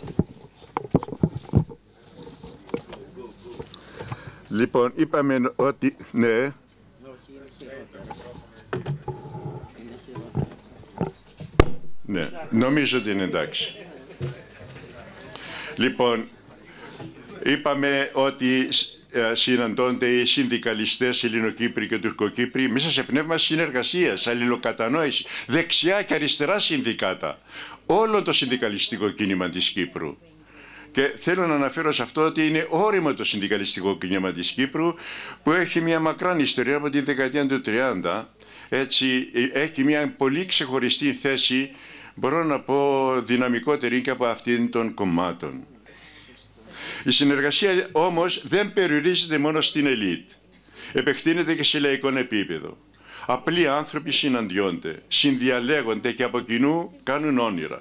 Λοιπόν, είπαμε ότι... Ναι. Ναι, νομίζω ότι είναι εντάξει. Λοιπόν, είπαμε ότι συναντώνται οι συνδικαλιστές Ελληνοκύπροι και Τουρκοκύπροι μέσα σε πνεύμα συνεργασίας, αλληλοκατανόηση, δεξιά και αριστερά συνδικάτα, όλο το συνδικαλιστικό κίνημα της Κύπρου. Και θέλω να αναφέρω σε αυτό ότι είναι όριμο το συνδικαλιστικό κίνημα της Κύπρου που έχει μια μακράν ιστορία από τη δεκαετία του 30, έτσι έχει μια πολύ ξεχωριστή θέση, μπορώ να πω δυναμικότερη και από αυτήν των κομμάτων. Η συνεργασία όμως δεν περιορίζεται μόνο στην ελίτ. Επεκτείνεται και σε λαϊκό επίπεδο. Απλοί άνθρωποι συναντιόνται, συνδιαλέγονται και από κοινού κάνουν όνειρα.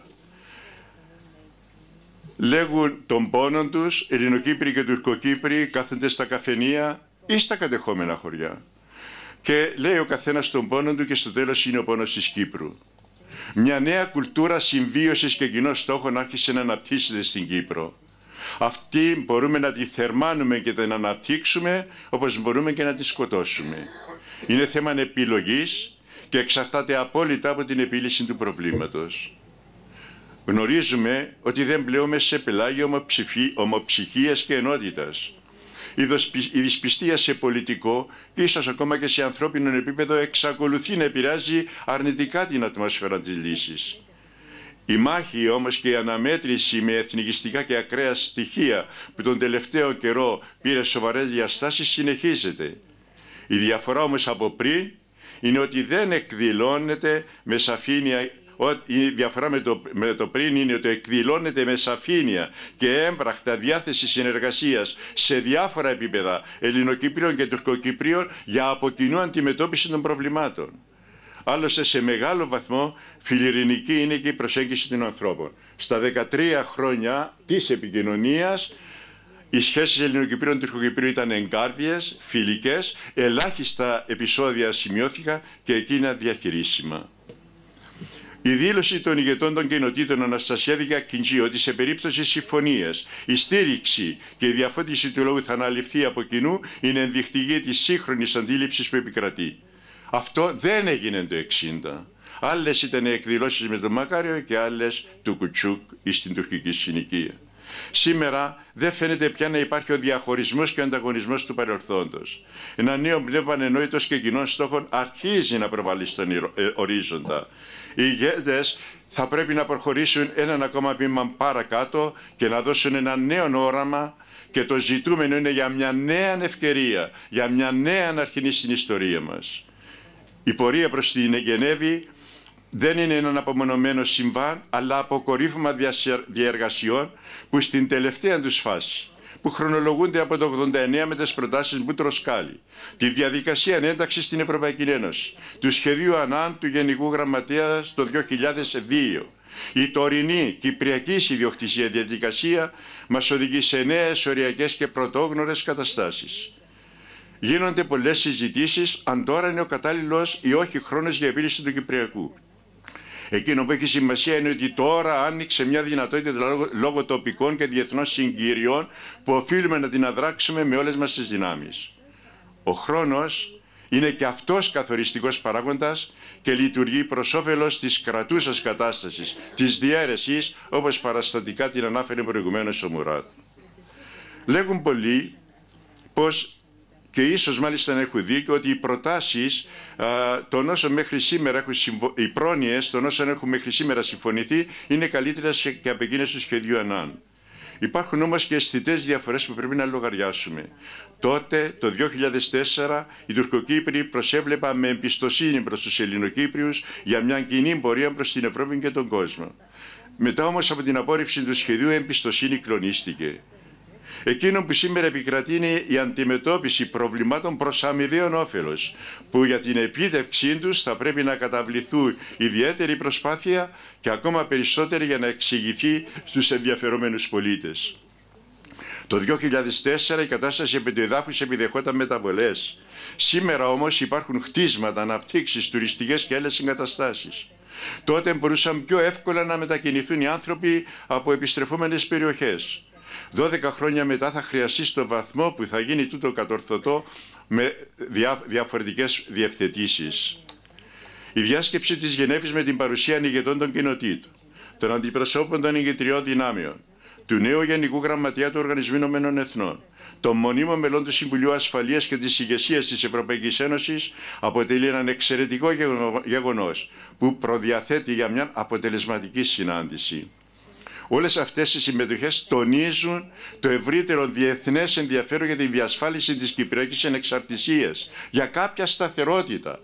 Λέγουν τον πόνο τους, Ελληνοκύπροι και Τουρκοκύπροι κάθονται στα καφενεία ή στα κατεχόμενα χωριά. Και λέει ο καθένας τον πόνο του και στο τέλος είναι ο πόνος της Κύπρου. Μια νέα κουλτούρα συμβίωσης και κοινών στόχων άρχισε να αναπτύσσεται στην Κύπρο. Αυτή μπορούμε να τη θερμάνουμε και την αναπτύξουμε, όπως μπορούμε και να τη σκοτώσουμε. Είναι θέμα επιλογής και εξαρτάται απόλυτα από την επίλυση του προβλήματος. Γνωρίζουμε ότι δεν πλέουμε σε πελάγιο ομοψυχίας και ενότητας. Η δυσπιστία σε πολιτικό και ίσως ακόμα και σε ανθρώπινο επίπεδο εξακολουθεί να επηρεάζει αρνητικά την ατμόσφαιρα της λύσης. Η μάχη όμως και η αναμέτρηση με εθνικιστικά και ακραία στοιχεία που τον τελευταίο καιρό πήρε σοβαρές διαστάσεις συνεχίζεται. Η διαφορά όμως από πριν είναι ότι δεν εκδηλώνεται με σαφήνεια. Η διαφορά με το πριν είναι ότι εκδηλώνεται με σαφήνεια και έμπρακτα διάθεση συνεργασίας σε διάφορα επίπεδα Ελληνοκύπριων και Τουρκοκύπριων για από κοινού αντιμετώπιση των προβλημάτων. Άλλωστε σε μεγάλο βαθμό φιλιρινική είναι και η προσέγγιση των ανθρώπων. Στα 13 χρόνια της επικοινωνίας Οι σχέσεις Ελληνοκυπρίων-Τουρκοκυπρίων ήταν εγκάρδιες, φιλικές, ελάχιστα επεισόδια σημειώθηκαν και εκείνα διαχειρίσιμα. Η δήλωση των ηγετών των κοινοτήτων Αναστασιάδη και Ακκιντζή ότι σε περίπτωση συμφωνίας η στήριξη και η διαφώτιση του λόγου θα αναλυφθεί από κοινού είναι ενδεικτική της σύγχρονης αντίληψης που επικρατεί. Αυτό δεν έγινε το 1960. Άλλες ήταν οι εκδηλώσεις με τον Μακάριο και άλλες του Κουτσούκ ή στην τουρκική συνοικία. Σήμερα δεν φαίνεται πια να υπάρχει ο διαχωρισμός και ο ανταγωνισμός του παρελθόντος. Ένα νέο πνεύμα ανενόητος και κοινών στόχων αρχίζει να προβάλλει στον ορίζοντα. Οι ηγέτες θα πρέπει να προχωρήσουν έναν ακόμα βήμα παρακάτω και να δώσουν ένα νέο όραμα, και το ζητούμενο είναι για μια νέα ευκαιρία, για μια νέα αρχή στην ιστορία μας. Η πορεία προς την Γενέβη δεν είναι έναν απομονωμένο συμβάν, αλλά αποκορύφωμα διαεργασιών που στην τελευταία τους φάση, που χρονολογούνται από το 1989 με τις προτάσεις Μπουτροσκάλη, τη διαδικασία ανένταξης στην Ευρωπαϊκή Ένωση, του σχεδίου Ανάν του Γενικού Γραμματέα το 2002, η τωρινή κυπριακή ιδιοκτησία διαδικασία μας οδηγεί σε νέες οριακές και πρωτόγνωρες καταστάσεις. Γίνονται πολλές συζητήσεις αν τώρα είναι ο κατάλληλος ή όχι χρόνος για επίλυση του Κυπριακού. Εκείνο που έχει σημασία είναι ότι τώρα άνοιξε μια δυνατότητα λόγω τοπικών και διεθνών συγκυριών που οφείλουμε να την αδράξουμε με όλες μας τις δυνάμεις. Ο χρόνος είναι και αυτός καθοριστικός παράγοντας και λειτουργεί προς όφελος της κρατούσας κατάστασης, της διαίρεσης, όπως παραστατικά την ανάφερε προηγουμένως ο Μουράτ. Λέγουν πολλοί πως, και ίσως μάλιστα να έχουν δίκιο, ότι οι προτάσεις των όσων μέχρι σήμερα οι πρόνοιες των όσων έχουν μέχρι σήμερα συμφωνηθεί είναι καλύτερες και από εκείνες του σχεδίου Ανάν. Υπάρχουν όμως και αισθητές διαφορές που πρέπει να λογαριάσουμε. Τότε, το 2004, οι Τουρκοκύπριοι προσέβλεπαν με εμπιστοσύνη προς τους Ελληνοκύπριους για μια κοινή πορεία προς την Ευρώπη και τον κόσμο. Μετά όμως από την απόρριψη του σχεδίου, η εμπιστοσύνη κλονίστηκε. Εκείνο που σήμερα επικρατεί είναι η αντιμετώπιση προβλημάτων προς αμοιβαίον όφελος, που για την επίτευξή τους θα πρέπει να καταβληθούν ιδιαίτερη προσπάθεια και ακόμα περισσότερη για να εξηγηθεί στους ενδιαφερόμενους πολίτες. Το 2004 η κατάσταση επί του εδάφους επιδεχόταν μεταβολές. Σήμερα όμως υπάρχουν χτίσματα, αναπτύξεις, τουριστικές και άλλες εγκαταστάσεις. Τότε μπορούσαν πιο εύκολα να μετακινηθούν οι άνθρωποι από επιστρεφόμενες περιοχές. 12 χρόνια μετά θα χρειαστεί στο βαθμό που θα γίνει τούτο κατορθωτό με διαφορετικές διευθετήσεις. Η διάσκεψη της Γενέβης με την παρουσία ηγετών των κοινοτήτων, των αντιπροσώπων των ηγετριών δυνάμεων, του νέου Γενικού Γραμματέα του Οργανισμού Ηνωμένων Εθνών, των μονίμων μελών του Συμβουλίου Ασφαλείας και της ηγεσίας της Ευρωπαϊκής Ένωσης αποτελεί έναν εξαιρετικό γεγονός που προδιαθέτει για μια αποτελεσματική συνάντηση. Όλες αυτές οι συμμετοχές τονίζουν το ευρύτερο διεθνές ενδιαφέρον για τη διασφάλιση της κυπριακής ανεξαρτησίας, για κάποια σταθερότητα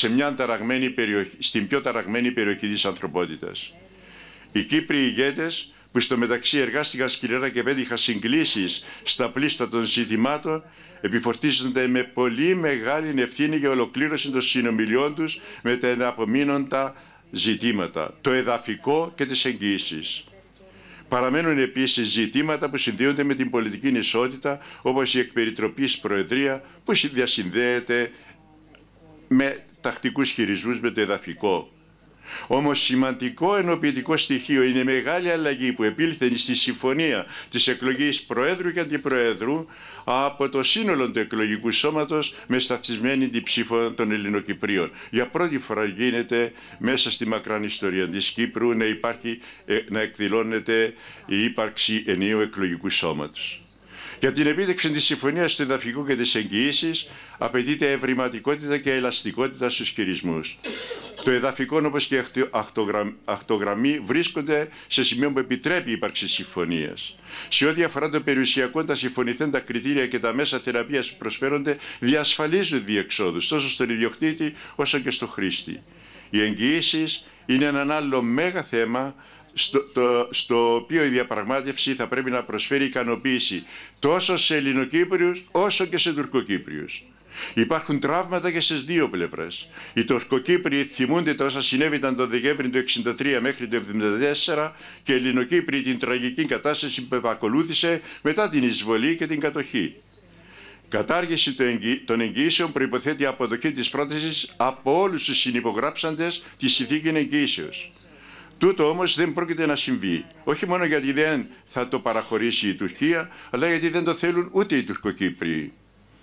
στην πιο ταραγμένη περιοχή της ανθρωπότητας. Οι Κύπριοι ηγέτες, που στο μεταξύ εργάστηκαν σκληρά και πέτυχαν συγκλήσεις στα πλήστα των ζητημάτων, επιφορτίζονται με πολύ μεγάλη ευθύνη για ολοκλήρωση των συνομιλιών τους με τα εναπομείνοντα ζητήματα, το εδαφικό και τις εγγύησεις. Παραμένουν επίσης ζητήματα που συνδέονται με την πολιτική ισότητα, όπως η εκπεριτροπής προεδρία που διασυνδέεται με τακτικούς χειρισμούς με το εδαφικό. Όμως σημαντικό ενοποιητικό στοιχείο είναι η μεγάλη αλλαγή που επήλθε στη συμφωνία της εκλογής Προέδρου και Αντιπροέδρου από το σύνολο του εκλογικού σώματος με σταθμισμένη την ψήφο των Ελληνοκυπρίων. Για πρώτη φορά γίνεται μέσα στη μακράν ιστορία της Κύπρου να εκδηλώνεται η ύπαρξη ενιαίου εκλογικού σώματος. Για την επίτευξη της συμφωνίας του εδαφικού και της εγγυήσης απαιτείται ευρηματικότητα και ελαστικότητα στους χειρισμούς. Το εδαφικό όπως και η ακτογραμμή βρίσκονται σε σημείο που επιτρέπει η ύπαρξη συμφωνίας. Σε ό,τι αφορά το περιουσιακό, τα συμφωνηθέντα κριτήρια και τα μέσα θεραπείας που προσφέρονται διασφαλίζουν διεξόδους τόσο στον ιδιοκτήτη όσο και στο χρήστη. Οι εγγυήσεις είναι ένα άλλο μέγα θέμα στο οποίο η διαπραγμάτευση θα πρέπει να προσφέρει ικανοποίηση τόσο σε Ελληνοκύπριους όσο και σε Τουρκοκύπριους. Υπάρχουν τραύματα και στις δύο πλευρές. Οι Τουρκοκύπριοι θυμούνται τα όσα συνέβηκαν τον Δεκέμβρη του 1963 μέχρι το 1974 και οι Ελληνοκύπριοι την τραγική κατάσταση που επακολούθησε μετά την εισβολή και την κατοχή. Κατάργηση των εγγυήσεων προϋποθέτει αποδοχή της πρότασης από όλους τους συνυπογράψαντες τη συνθήκη εγγυήσεως. Τούτο όμως δεν πρόκειται να συμβεί, όχι μόνο γιατί δεν θα το παραχωρήσει η Τουρκία, αλλά γιατί δεν το θέλουν ούτε οι Τουρκοκύπριοι.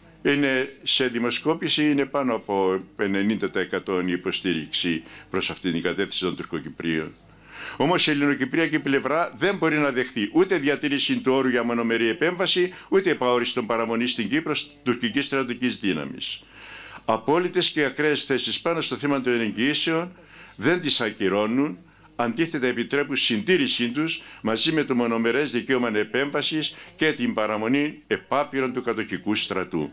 Σε δημοσκόπηση είναι πάνω από 90% η υποστήριξη προς αυτήν την κατεύθυνση των Τουρκοκυπρίων. Όμως η ελληνοκυπριακή πλευρά δεν μπορεί να δεχθεί ούτε διατήρηση του όρου για μονομερή επέμβαση, ούτε επαόριστον παραμονή στην Κύπρο τουρκικής στρατιωτικής δύναμης. Απόλυτες και ακραίες θέσεις πάνω στο θέμα των εγγυήσεων δεν τις ακυρώνουν, αντίθετα επιτρέπουν συντήρησή τους μαζί με το μονομερές δικαίωμα επέμβασης και την παραμονή επάπειρων του κατοχικού στρατού.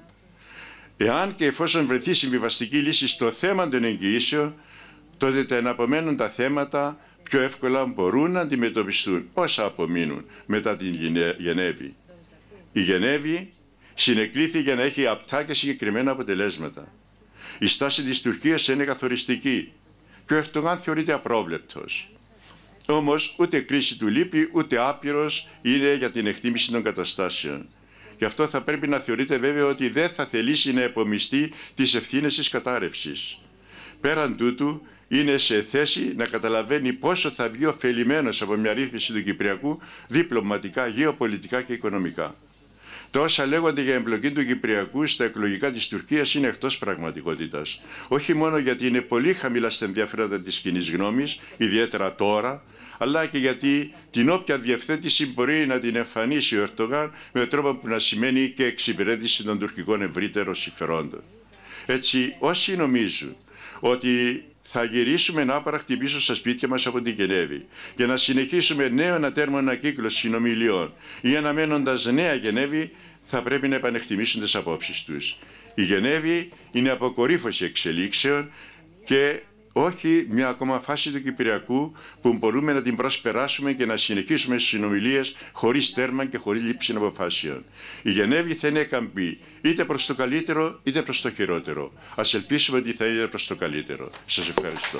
Εάν και εφόσον βρεθεί συμβιβαστική λύση στο θέμα των εγγυήσεων, τότε τα εναπομένοντα θέματα πιο εύκολα μπορούν να αντιμετωπιστούν όσα απομείνουν μετά την Γενέβη. Η Γενέβη συνεκλήθη για να έχει απτά και συγκεκριμένα αποτελέσματα. Η στάση της Τουρκίας είναι καθοριστική και ο Ερντογάν θεωρείται απρόβλεπτος. Όμως ούτε κρίση του λείπει, ούτε άπειρος είναι για την εκτίμηση των καταστάσεων. Γι' αυτό θα πρέπει να θεωρείται βέβαιο ότι δεν θα θελήσει να επομιστεί τις ευθύνες της κατάρρευσης. Πέραν τούτου, είναι σε θέση να καταλαβαίνει πόσο θα βγει ωφελημένος από μια ρύθμιση του Κυπριακού διπλωματικά, γεωπολιτικά και οικονομικά. Τα όσα λέγονται για εμπλοκή του Κυπριακού στα εκλογικά της Τουρκίας είναι εκτός πραγματικότητας. Όχι μόνο γιατί είναι πολύ χαμηλά στα ενδιαφέροντα της κοινής γνώμης, ιδιαίτερα τώρα, αλλά και γιατί την όποια διευθέτηση μπορεί να την εμφανίσει ο Ερντογάν με τρόπο που να σημαίνει και εξυπηρέτηση των τουρκικών ευρύτερων συμφερόντων. Έτσι, όσοι νομίζουν ότι θα γυρίσουμε άπαραχτοι πίσω στα σπίτια μας από την Γενέβη για να συνεχίσουμε νέο ανατέρμο ανακύκλωση συνομιλιών ή αναμένοντας νέα Γενέβη, θα πρέπει να επανεκτιμήσουν τις απόψεις τους. Η Γενέβη είναι αποκορύφωση εξελίξεων και όχι μια ακόμα φάση του Κυπριακού που μπορούμε να την προσπεράσουμε και να συνεχίσουμε στις συνομιλίες χωρίς τέρμα και χωρίς λήψη αποφάσεων. Η Γενέβη θα είναι καμπή είτε προς το καλύτερο είτε προς το χειρότερο. Ας ελπίσουμε ότι θα είναι προς το καλύτερο. Σας ευχαριστώ.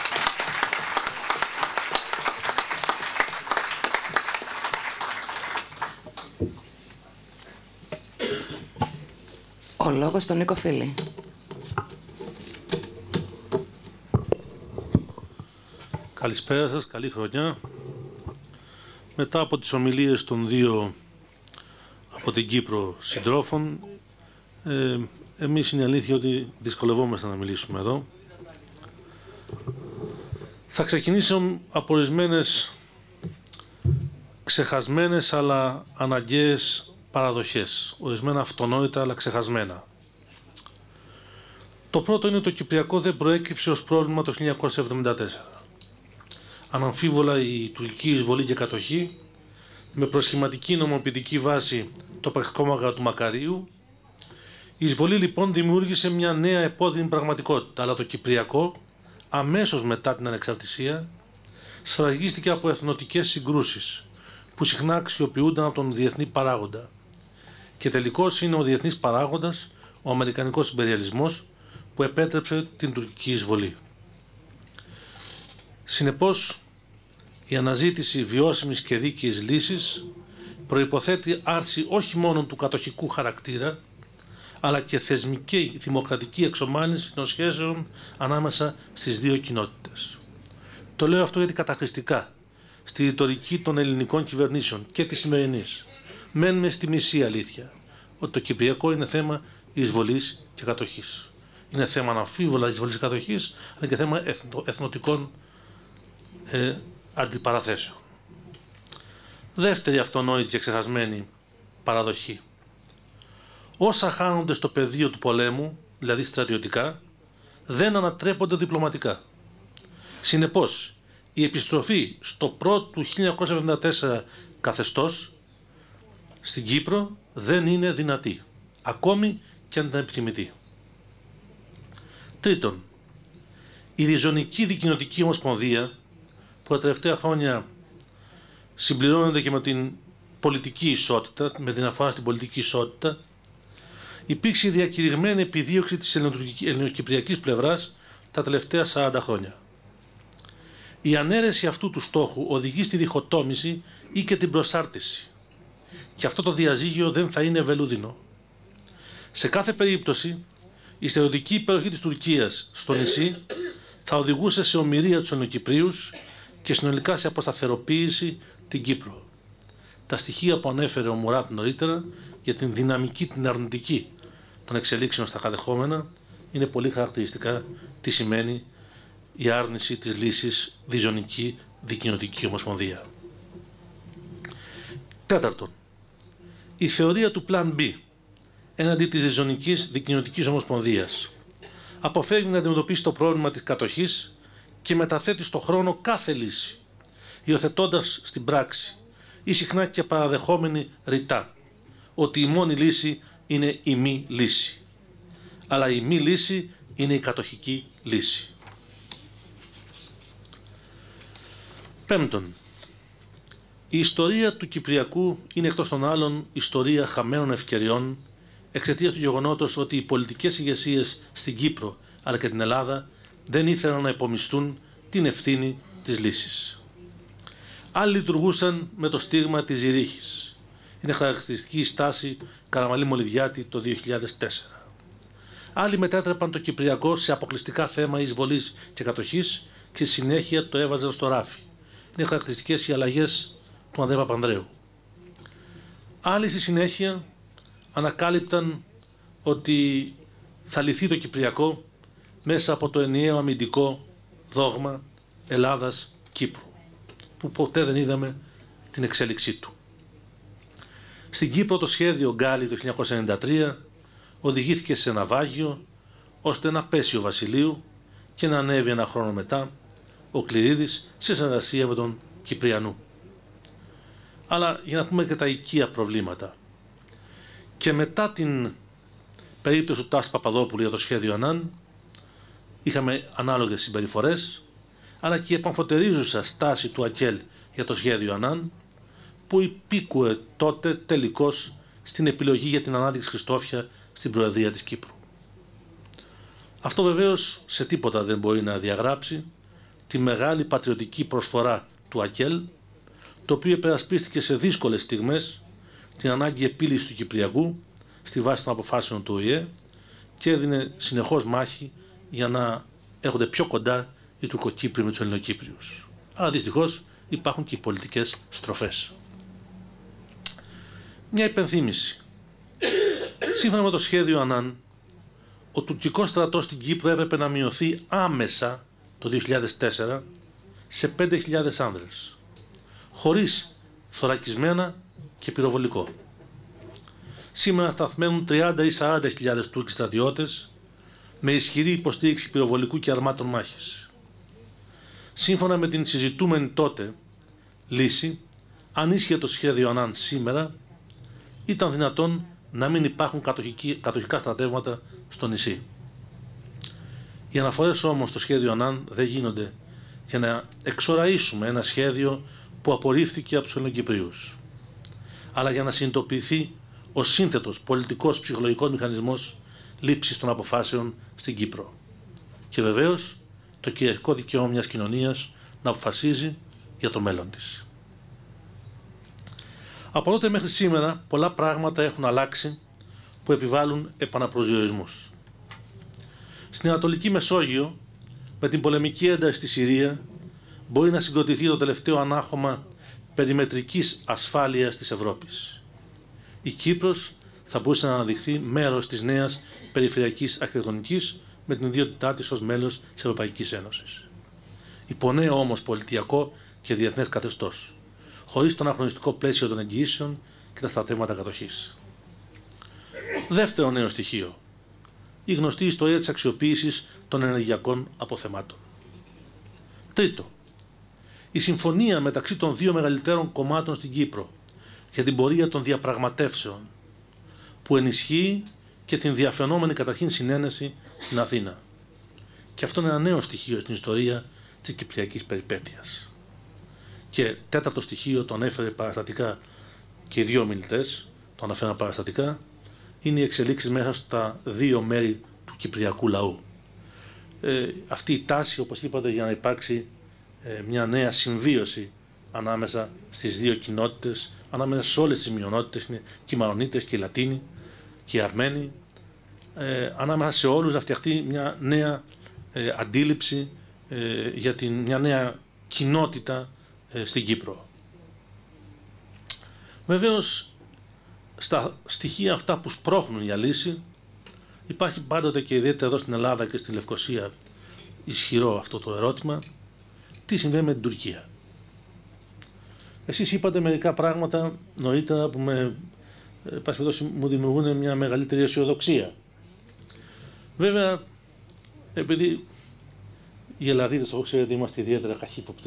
Ο λόγος στον Νίκο Φίλη. Καλησπέρα σας, καλή χρονιά. Μετά από τις ομιλίες των δύο από την Κύπρο συντρόφων, εμείς είναι αλήθεια ότι δυσκολευόμαστε να μιλήσουμε εδώ. Θα ξεκινήσω από ορισμένες ξεχασμένες αλλά αναγκαίες παραδοχές, ορισμένα αυτονόητα αλλά ξεχασμένα. Το πρώτο είναι ότι το Κυπριακό δεν προέκυψε ως πρόβλημα το 1974. Αναμφίβολα η τουρκική εισβολή και κατοχή, με προσχηματική νομοποιητική βάση το πραξικόμαγα του Μακαρίου. Η εισβολή λοιπόν δημιούργησε μια νέα επώδυνη πραγματικότητα, αλλά το Κυπριακό αμέσως μετά την ανεξαρτησία σφραγίστηκε από εθνοτικές συγκρούσεις που συχνά αξιοποιούνταν από τον διεθνή παράγοντα. Και τελικώς είναι ο διεθνής παράγοντας, ο αμερικανικός ιμπεριαλισμός, που επέτρεψε την τουρκική εισβολή. Συνεπώς, η αναζήτηση βιώσιμης και δίκαιης λύσης προϋποθέτει άρση όχι μόνο του κατοχικού χαρακτήρα, αλλά και θεσμική δημοκρατική εξομάλυνση των σχέσεων ανάμεσα στις δύο κοινότητες. Το λέω αυτό γιατί καταχρηστικά, στη ρητορική των ελληνικών κυβερνήσεων και της σημερινής, μένουμε στη μισή αλήθεια, ότι το Κυπριακό είναι θέμα εισβολής και κατοχής. Είναι θέμα αναμφίβολα εισβολής και κατοχής, αλλά και θέμα εθνοτικών αντιπαραθέσεων. Δεύτερη αυτονόητη και ξεχασμένη παραδοχή. Όσα χάνονται στο πεδίο του πολέμου, δηλαδή στρατιωτικά, δεν ανατρέπονται διπλωματικά. Συνεπώς, η επιστροφή στο πρώτο του 1974 καθεστώς στην Κύπρο δεν είναι δυνατή, ακόμη και αν ήταν επιθυμητή. Τρίτον, η ριζονική δικοινοτική ομοσπονδία που τα τελευταία χρόνια συμπληρώνεται και με την πολιτική ισότητα, με την αφορά στην πολιτική ισότητα, υπήρξε η διακηρυγμένη επιδίωξη της ελληνοκυπριακής πλευράς τα τελευταία 40 χρόνια. Η ανέρεση αυτού του στόχου οδηγεί στη διχοτόμηση ή και την προσάρτηση. Και αυτό το διαζύγιο δεν θα είναι βελούδινο. Σε κάθε περίπτωση, η στερεωτική υπεροχή της Τουρκίας στο νησί θα οδηγούσε σε ομηρία τους Ελληνοκυπρίους και συνολικά σε αποσταθεροποίηση την Κύπρο. Τα στοιχεία που ανέφερε ο Μουράτ νωρίτερα για την δυναμική, την αρνητική των εξελίξεων στα κατεχόμενα είναι πολύ χαρακτηριστικά τι σημαίνει η άρνηση της λύσης διζωνική δικοινοτική ομοσπονδία. Τέταρτον, η θεωρία του Plan B έναντι της διζωνικής δικοινοτικής ομοσπονδίας αποφεύγει να αντιμετωπίσει το πρόβλημα της κατοχής και μεταθέτει στο χρόνο κάθε λύση, υιοθετώντας στην πράξη ή συχνά και παραδεχόμενη ρητά ότι η μόνη λύση είναι η μη λύση, αλλά η μη λύση είναι η κατοχική λύση. Πέμπτον, η ιστορία του Κυπριακού είναι εκτός των άλλων ιστορία χαμένων ευκαιριών εξαιτίας του γεγονότος ότι οι πολιτικές ηγεσίες στην Κύπρο αλλά και την Ελλάδα δεν ήθελαν να υπομισθούν την ευθύνη της λύσης. Άλλοι λειτουργούσαν με το στίγμα της ζυρίχης. Είναι χαρακτηριστική η στάση Καραμαλή Μολυβιάτη το 2004. Άλλοι μετέτρεπαν το Κυπριακό σε αποκλειστικά θέμα εισβολής και κατοχής και συνέχεια το έβαζαν στο ράφι. Είναι χαρακτηριστικές οι αλλαγές του Ανδρέα Παπανδρέου. Άλλοι στη συνέχεια ανακάλυπταν ότι θα λυθεί το Κυπριακό μέσα από το ενιαίο αμυντικό δόγμα Ελλάδας-Κύπρου, που ποτέ δεν είδαμε την εξέλιξή του. Στην Κύπρο το σχέδιο Γκάλι το 1993 οδηγήθηκε σε ναυάγιο ώστε να πέσει ο Βασιλείου και να ανέβει ένα χρόνο μετά ο Κληρίδης σε συνεργασία με τον Κυπριανού. Αλλά για να πούμε και τα οικεία προβλήματα. Και μετά την περίπτωση του Τάσου Παπαδόπουλου για το σχέδιο Ανάν είχαμε ανάλογες συμπεριφορές, αλλά και η επαμφωτερίζουσα στάση του Ακέλ για το σχέδιο Ανάν, που υπήκουε τότε τελικώς στην επιλογή για την ανάδειξη Χριστόφια στην Προεδρία της Κύπρου. Αυτό βεβαίως σε τίποτα δεν μπορεί να διαγράψει τη μεγάλη πατριωτική προσφορά του Ακέλ, το οποίο υπερασπίστηκε σε δύσκολες στιγμές την ανάγκη επίλυσης του Κυπριακού στη βάση των αποφάσεων του ΟΗΕ και έδινε συνεχώς μάχη για να έρχονται πιο κοντά οι Τουρκοκύπριοι με τους Ελληνοκύπριους. Αλλά δυστυχώς υπάρχουν και οι πολιτικές στροφές. Μια υπενθύμηση. Σύμφωνα με το σχέδιο Ανάν, ο τουρκικός στρατός στην Κύπρο έπρεπε να μειωθεί άμεσα το 2004 σε 5.000 άνδρες, χωρίς θωρακισμένα και πυροβολικό. Σήμερα σταθμένουν 30 ή 40.000 Τούρκοι στρατιώτες με ισχυρή υποστήριξη πυροβολικού και αρμάτων μάχης. Σύμφωνα με την συζητούμενη τότε λύση, αν ίσχυε το σχέδιο Ανάν σήμερα, ήταν δυνατόν να μην υπάρχουν κατοχικά στρατεύματα στο νησί. Οι αναφορές όμως στο σχέδιο Ανάν δεν γίνονται για να εξοραίσουμε ένα σχέδιο που απορρίφθηκε από τους Ελληνοκυπρίους, αλλά για να συνειδητοποιηθεί ο σύνθετος πολιτικός ψυχολογικός μηχανισμός λήψης των αποφάσεων στην Κύπρο. Και βεβαίως το κυριαρχικό δικαίωμα μιας κοινωνίας να αποφασίζει για το μέλλον της. Από τότε μέχρι σήμερα πολλά πράγματα έχουν αλλάξει που επιβάλλουν επαναπροσδιορισμούς. Στην Ανατολική Μεσόγειο, με την πολεμική ένταση στη Συρία, μπορεί να συγκροτηθεί το τελευταίο ανάχωμα περιμετρικής ασφάλειας της Ευρώπης. Η Κύπρος θα μπορούσε να αναδειχθεί μέρος της νέας περιφερειακής αρχιτεκτονικής με την ιδιότητά της ως μέλος της Ευρωπαϊκής Ένωσης. Υπό νέο όμως πολιτιακό και διεθνές καθεστώς, χωρίς το αναχρονιστικό πλαίσιο των εγγυήσεων και τα στρατεύματα κατοχής. Δεύτερο νέο στοιχείο. Η γνωστή ιστορία της αξιοποίησης των ενεργειακών αποθεμάτων. Τρίτο. Η συμφωνία μεταξύ των δύο μεγαλύτερων κομμάτων στην Κύπρο για την πορεία των διαπραγματεύσεων, που ενισχύει και την διαφαινόμενη καταρχήν συνένεση στην Αθήνα. Και αυτό είναι ένα νέο στοιχείο στην ιστορία της κυπριακής περιπέτειας. Και τέταρτο στοιχείο, το ανέφερε παραστατικά και οι δύο μιλητές, το αναφέραν παραστατικά, είναι οι εξελίξεις μέσα στα δύο μέρη του κυπριακού λαού. Αυτή η τάση, όπως είπατε, για να υπάρξει μια νέα συμβίωση ανάμεσα στις δύο κοινότητες, ανάμεσα σε όλες τις μειονότητες, είναι και οι Μαρονίτες και οι Λατίνοι και οι Αρμένοι, ανάμεσα σε όλους να φτιαχτεί μια νέα αντίληψη για μια νέα κοινότητα στην Κύπρο. Βεβαίως, στα στοιχεία αυτά που σπρώχνουν για λύση, υπάρχει πάντοτε και ιδιαίτερα εδώ στην Ελλάδα και στη Λευκοσία ισχυρό αυτό το ερώτημα: τι συμβαίνει με την Τουρκία? Εσείς είπατε μερικά πράγματα νωρίτερα που μου δημιουργούν μια μεγαλύτερη αισιοδοξία. Βέβαια, επειδή οι Ελλαδίτες, όπως ξέρετε, είμαστε ιδιαίτερα καχύποπτοι,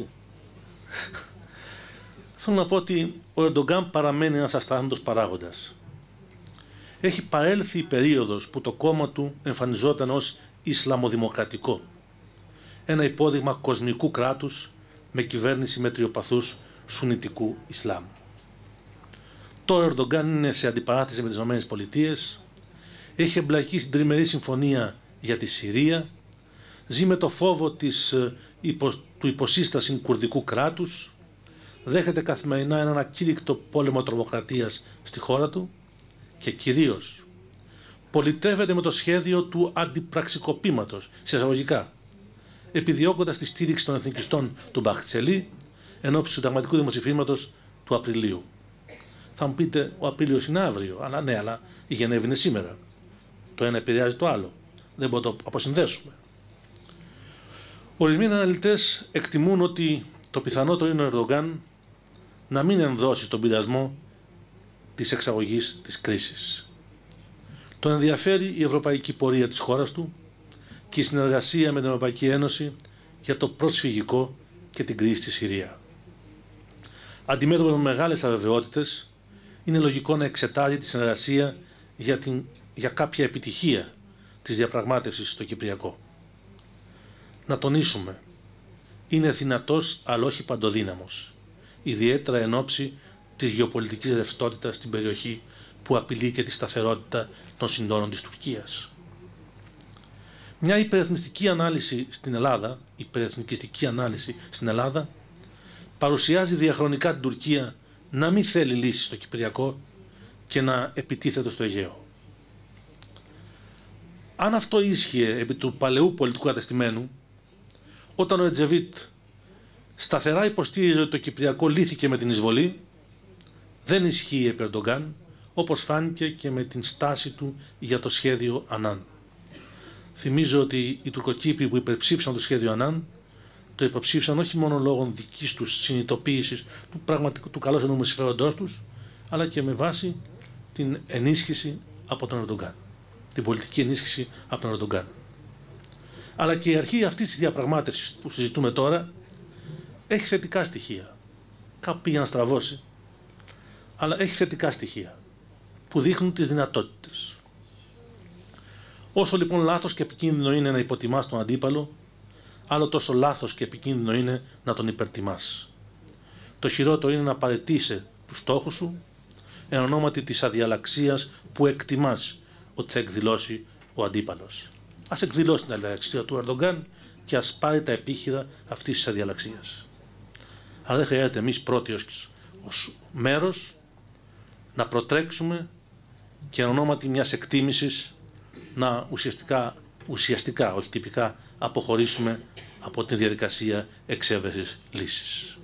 θέλω να πω ότι ο Ερντογκάν παραμένει ένας αστάθμητος παράγοντας. Έχει παρέλθει η περίοδος που το κόμμα του εμφανιζόταν ως Ισλαμοδημοκρατικό, ένα υπόδειγμα κοσμικού κράτους με κυβέρνηση μετριοπαθούς σουνιτικού Ισλάμ. Τώρα ο Ερντογκάν είναι σε αντιπαράθεση με τις ΗΠΑ, έχει εμπλακεί στην τριμερή συμφωνία για τη Συρία, ζει με το φόβο του υποσύσταση κουρδικού κράτους, δέχεται καθημερινά έναν ακήρυκτο πόλεμο τρομοκρατίας στη χώρα του και κυρίως πολιτεύεται με το σχέδιο του αντιπραξικοπήματος, σε εισαγωγικά, επιδιώκοντας τη στήριξη των εθνικιστών του Μπαχτσελή ενώπιση του συνταγματικού δημοψηφίσματος του Απριλίου. Θα μου πείτε, ο Απρίλιος είναι αύριο, αλλά ναι, αλλά η Γενέβη είναι σήμερα. Το ένα επηρεάζει το άλλο. Δεν μπορούμε να το αποσυνδέσουμε. Ορισμένοι αναλυτές εκτιμούν ότι το πιθανότερο είναι ο Ερντογκάν να μην ενδώσει στον πειρασμό της εξαγωγής της κρίσης. Τον ενδιαφέρει η ευρωπαϊκή πορεία της χώρας του και η συνεργασία με την Ευρωπαϊκή Ένωση για το προσφυγικό και την κρίση στη Συρία. Αντιμέτωπο με μεγάλες αβεβαιότητες, είναι λογικό να εξετάζει τη συνεργασία για κάποια επιτυχία της διαπραγμάτευσης στο Κυπριακό. Να τονίσουμε, είναι δυνατός αλλά όχι παντοδύναμος, ιδιαίτερα εν ώψη της γεωπολιτικής ρευστότητας στην περιοχή που απειλεί και τη σταθερότητα των συνόρων της Τουρκίας. Μια υπερεθνιστική ανάλυση στην Ελλάδα, παρουσιάζει διαχρονικά την Τουρκία να μην θέλει λύση στο Κυπριακό και να επιτίθεται στο Αιγαίο. Αν αυτό ίσχυε επί του παλαιού πολιτικού κατεστημένου, όταν ο Ετζεβίτ σταθερά υποστήριζε ότι το Κυπριακό λύθηκε με την εισβολή, δεν ισχύει επί Ερντογκάν, όπως φάνηκε και με την στάση του για το σχέδιο Ανάν. Θυμίζω ότι οι Τουρκοκύπροι που υπερψήφισαν το σχέδιο Ανάν το υποψήφισαν όχι μόνο λόγω δικής τους συνειδητοποίησης του καλώς εννοούμενου συμφέροντός τους, αλλά και με βάση την ενίσχυση από τον Ερντογκάν, την πολιτική ενίσχυση από τον Ερντογκάν. Αλλά και η αρχή αυτής της διαπραγμάτευσης που συζητούμε τώρα έχει θετικά στοιχεία. Κάπου πήγε να στραβώσει, αλλά έχει θετικά στοιχεία που δείχνουν τις δυνατότητες. Όσο λοιπόν λάθος και επικίνδυνο είναι να υποτιμάς τον αντίπαλο, άλλο τόσο λάθος και επικίνδυνο είναι να τον υπερτιμάς. Το χειρότερο είναι να παραιτήσει τους στόχους σου εν ονόματι της αδιαλαξίας που εκτιμάς ότι θα εκδηλώσει ο αντίπαλος. Ας εκδηλώσει την αδιαλαξία του Ερντογκάν και ας πάρει τα επίχειρα αυτής της αδιαλαξίας. Αλλά δεν χρειάζεται εμείς πρώτοι ως μέρος να προτρέξουμε και εν ονόματι μιας εκτίμησης να ουσιαστικά, όχι τυπικά, αποχωρήσουμε από τη διαδικασία εξέβρεσης λύσης.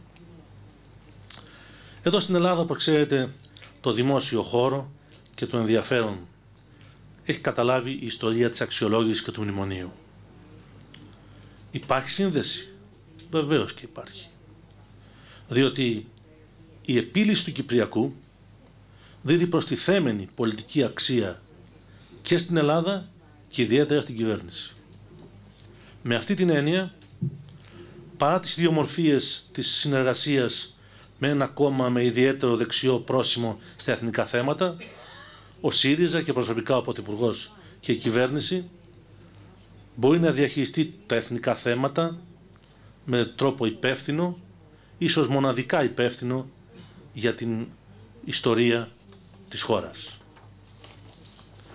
Εδώ στην Ελλάδα, όπως ξέρετε, το δημόσιο χώρο και το ενδιαφέρον έχει καταλάβει η ιστορία της αξιολόγησης και του μνημονίου. Υπάρχει σύνδεση? Βεβαίως και υπάρχει. Διότι η επίλυση του Κυπριακού δίδει προστιθέμενη πολιτική αξία και στην Ελλάδα και ιδιαίτερα στην κυβέρνηση. Με αυτή την έννοια, παρά τις ιδιομορφίες της συνεργασίας με ένα κόμμα με ιδιαίτερο δεξιό πρόσημο στα εθνικά θέματα, ο ΣΥΡΙΖΑ και προσωπικά ο Πρωθυπουργός και η κυβέρνηση μπορεί να διαχειριστεί τα εθνικά θέματα με τρόπο υπεύθυνο, ίσως μοναδικά υπεύθυνο για την ιστορία της χώρας.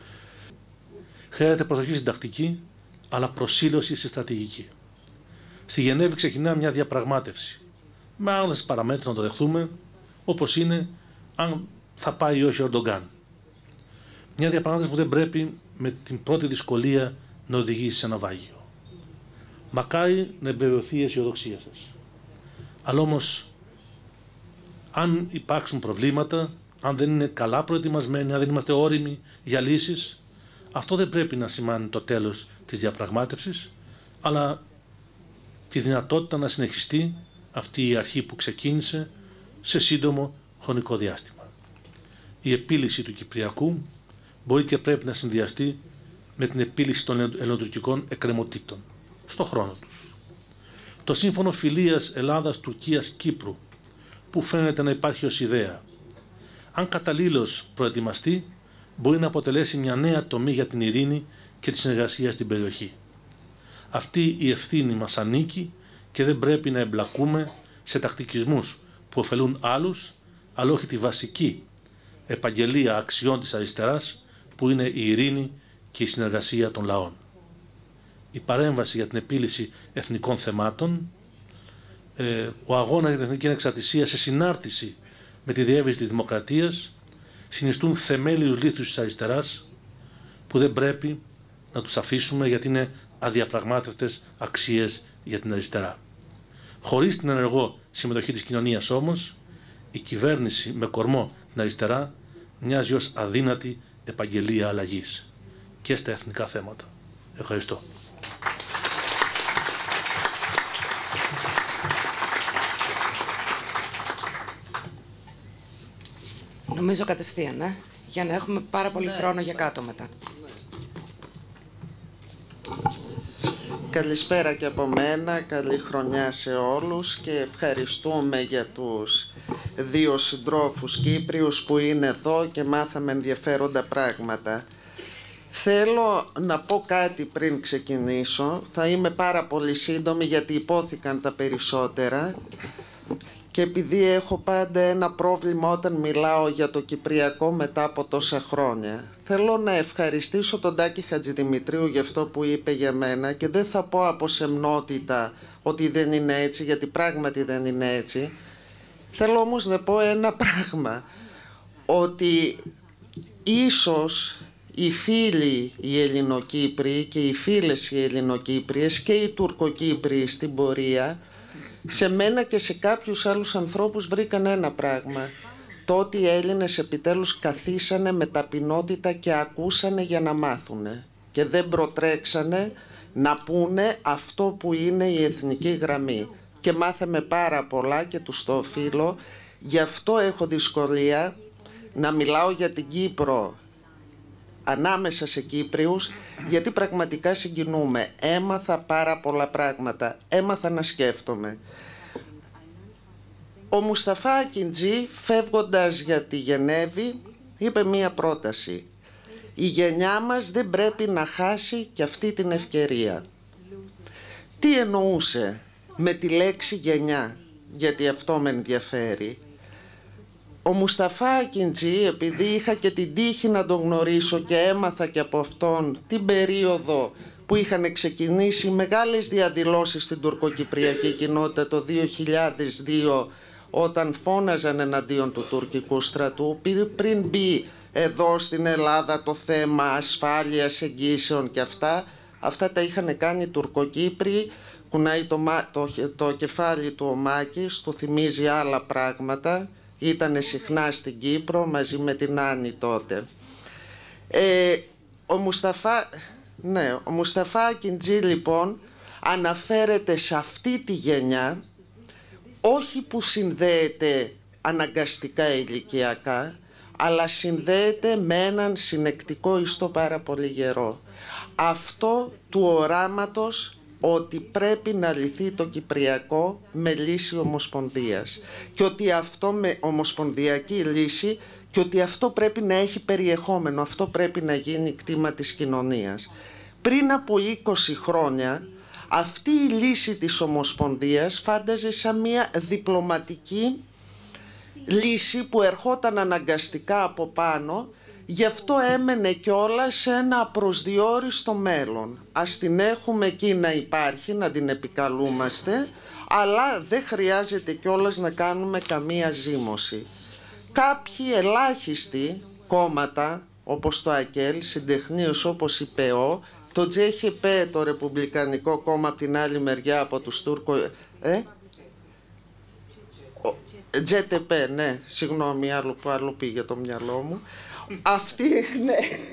Χρειάζεται προσοχή στην τακτική, αλλά προσήλωση στη στρατηγική. Στη Γενέβη ξεκινά μια διαπραγμάτευση. Με άλλες παραμέτρους να το δεχθούμε, όπως είναι αν θα πάει ή όχι ο Ερντογκάν. Μια διαπραγμάτευση που δεν πρέπει με την πρώτη δυσκολία να οδηγήσει σε ναυάγιο. Μακάρι να εμπεβεβαιωθεί η αισιοδοξία σας. Αλλά όμως, αν υπάρξουν προβλήματα, αν δεν είναι καλά προετοιμασμένοι, αν δεν είμαστε όριμοι για λύσεις, αυτό δεν πρέπει να σημάνει το τέλος της διαπραγμάτευσης, αλλά τη δυνατότητα να συνεχιστεί αυτή η αρχή που ξεκίνησε σε σύντομο χρονικό διάστημα. Η επίλυση του Κυπριακού μπορεί και πρέπει να συνδυαστεί με την επίλυση των ελληνοτουρκικών εκκρεμωτήτων στο χρόνο τους. Το σύμφωνο φιλίας Ελλάδας-Τουρκίας-Κύπρου, που φαίνεται να υπάρχει ως ιδέα, αν καταλήλως προετοιμαστεί, μπορεί να αποτελέσει μια νέα τομή για την ειρήνη και τη συνεργασία στην περιοχή. Αυτή η ευθύνη μας ανήκει και δεν πρέπει να εμπλακούμε σε τακτικισμούς που ωφελούν άλλους, αλλά όχι τη βασική επαγγελία αξιών της αριστεράς, που είναι η ειρήνη και η συνεργασία των λαών. Η παρέμβαση για την επίλυση εθνικών θεμάτων, ο αγώνας για την εθνική ανεξαρτησία σε συνάρτηση με τη διεύρυνση της δημοκρατίας, συνιστούν θεμέλιους λίθους της αριστεράς που δεν πρέπει να τους αφήσουμε, γιατί είναι αδιαπραγμάτευτες αξίες για την αριστερά. Χωρίς την ενεργό συμμετοχή της κοινωνίας όμως, η κυβέρνηση με κορμό την αριστερά μοιάζει ως αδύνατη επαγγελία αλλαγής και στα εθνικά θέματα. Ευχαριστώ. Νομίζω κατευθείαν, για να έχουμε πάρα πολύ χρόνο για κάτω μετά. Καλησπέρα και από μένα, καλή χρονιά σε όλους και ευχαριστούμε για τους δύο συντρόφους Κύπριους που είναι εδώ και μάθαμε ενδιαφέροντα πράγματα. Θέλω να πω κάτι πριν ξεκινήσω, θα είμαι πάρα πολύ σύντομη γιατί υπόθηκαν τα περισσότερα και επειδή έχω πάντα ένα πρόβλημα όταν μιλάω για το Κυπριακό μετά από τόσα χρόνια. Θέλω να ευχαριστήσω τον Τάκη Χατζηδημητρίου για αυτό που είπε για μένα και δεν θα πω από σεμνότητα ότι δεν είναι έτσι, γιατί πράγματι δεν είναι έτσι. Θέλω όμως να πω ένα πράγμα, ότι ίσως οι φίλοι οι Ελληνοκύπριοι και οι φίλες οι Ελληνοκύπριες και οι Τουρκοκύπριοι στην πορεία, σε μένα και σε κάποιους άλλους ανθρώπους βρήκαν ένα πράγμα. Το ότι οι Έλληνες επιτέλους καθίσανε με ταπεινότητα και ακούσανε για να μάθουνε και δεν προτρέξανε να πούνε αυτό που είναι η εθνική γραμμή. Και μάθαμε πάρα πολλά και τους το οφείλω. Γι' αυτό έχω δυσκολία να μιλάω για την Κύπρο ανάμεσα σε Κύπριους, γιατί πραγματικά συγκινούμε. Έμαθα πάρα πολλά πράγματα, έμαθα να σκέφτομαι. Ο Μουσταφά Ακιντζή, φεύγοντας για τη Γενέβη, είπε μία πρόταση. Η γενιά μας δεν πρέπει να χάσει και αυτή την ευκαιρία. Τι εννοούσε με τη λέξη γενιά, γιατί αυτό με ενδιαφέρει. Ο Μουσταφά Ακιντζή, επειδή είχα και την τύχη να τον γνωρίσω και έμαθα και από αυτόν την περίοδο που είχαν ξεκινήσει μεγάλες διαδηλώσεις στην τουρκοκυπριακή κοινότητα το 2002, όταν φώναζαν εναντίον του τουρκικού στρατού, πριν μπει εδώ στην Ελλάδα το θέμα ασφάλειας, εγγύσεων και αυτά τα είχαν κάνει οι Τουρκοκύπριοι. Κουνάει το κεφάλι του ο Μάκης, του θυμίζει άλλα πράγματα. Ήτανε συχνά στην Κύπρο μαζί με την Άννη τότε. Ο Μουσταφά Ακιντζή λοιπόν αναφέρεται σε αυτή τη γενιά, όχι που συνδέεται αναγκαστικά ηλικιακά, αλλά συνδέεται με έναν συνεκτικό ιστό πάρα πολύ γερό. Αυτό του οράματος ότι πρέπει να λυθεί το Κυπριακό με λύση ομοσπονδίας και ότι αυτό με ομοσπονδιακή λύση και ότι αυτό πρέπει να έχει περιεχόμενο, αυτό πρέπει να γίνει κτήμα της κοινωνίας. Πριν από 20 χρόνια αυτή η λύση της ομοσπονδίας φάνταζε σαν μια διπλωματική λύση που ερχόταν αναγκαστικά από πάνω Γι' αυτό έμενε κιόλας σε ένα απροσδιόριστο μέλλον. Ας την έχουμε εκεί να υπάρχει, να την επικαλούμαστε, αλλά δεν χρειάζεται κιόλας να κάνουμε καμία ζήμωση. Κάποιοι ελάχιστοι κόμματα, όπως το ΑΚΕΛ, συντεχνίως όπως η ΠΕΟ, το JHP, το Ρεπουμπλικανικό Κόμμα, από την άλλη μεριά από τους Τούρκο... JTP, ναι, συγγνώμη, άλλο πήγε το μυαλό μου. Αυτοί, ναι.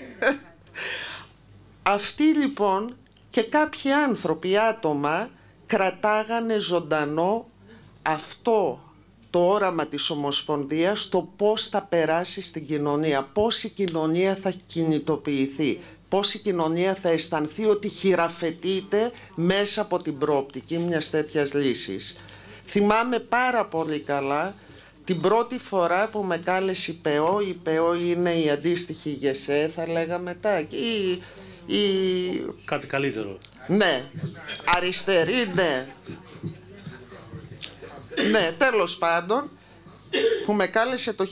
Αυτοί λοιπόν και κάποιοι άνθρωποι, άτομα, κρατάγανε ζωντανό αυτό το όραμα της Ομοσπονδίας, το πώς θα περάσει στην κοινωνία, πώς η κοινωνία θα κινητοποιηθεί, πώς η κοινωνία θα αισθανθεί ότι χειραφετείται μέσα από την προοπτική μιας τέτοιας λύσης. Θυμάμαι πάρα πολύ καλά την πρώτη φορά που με κάλεσε η ΠΕΟ. Η ΠΕΟ είναι η αντίστοιχη ΓΕΣΕ, θα λέγαμε μετά. Κάτι καλύτερο. Ναι, αριστερή, ναι. Ναι, τέλος πάντων, που με κάλεσε το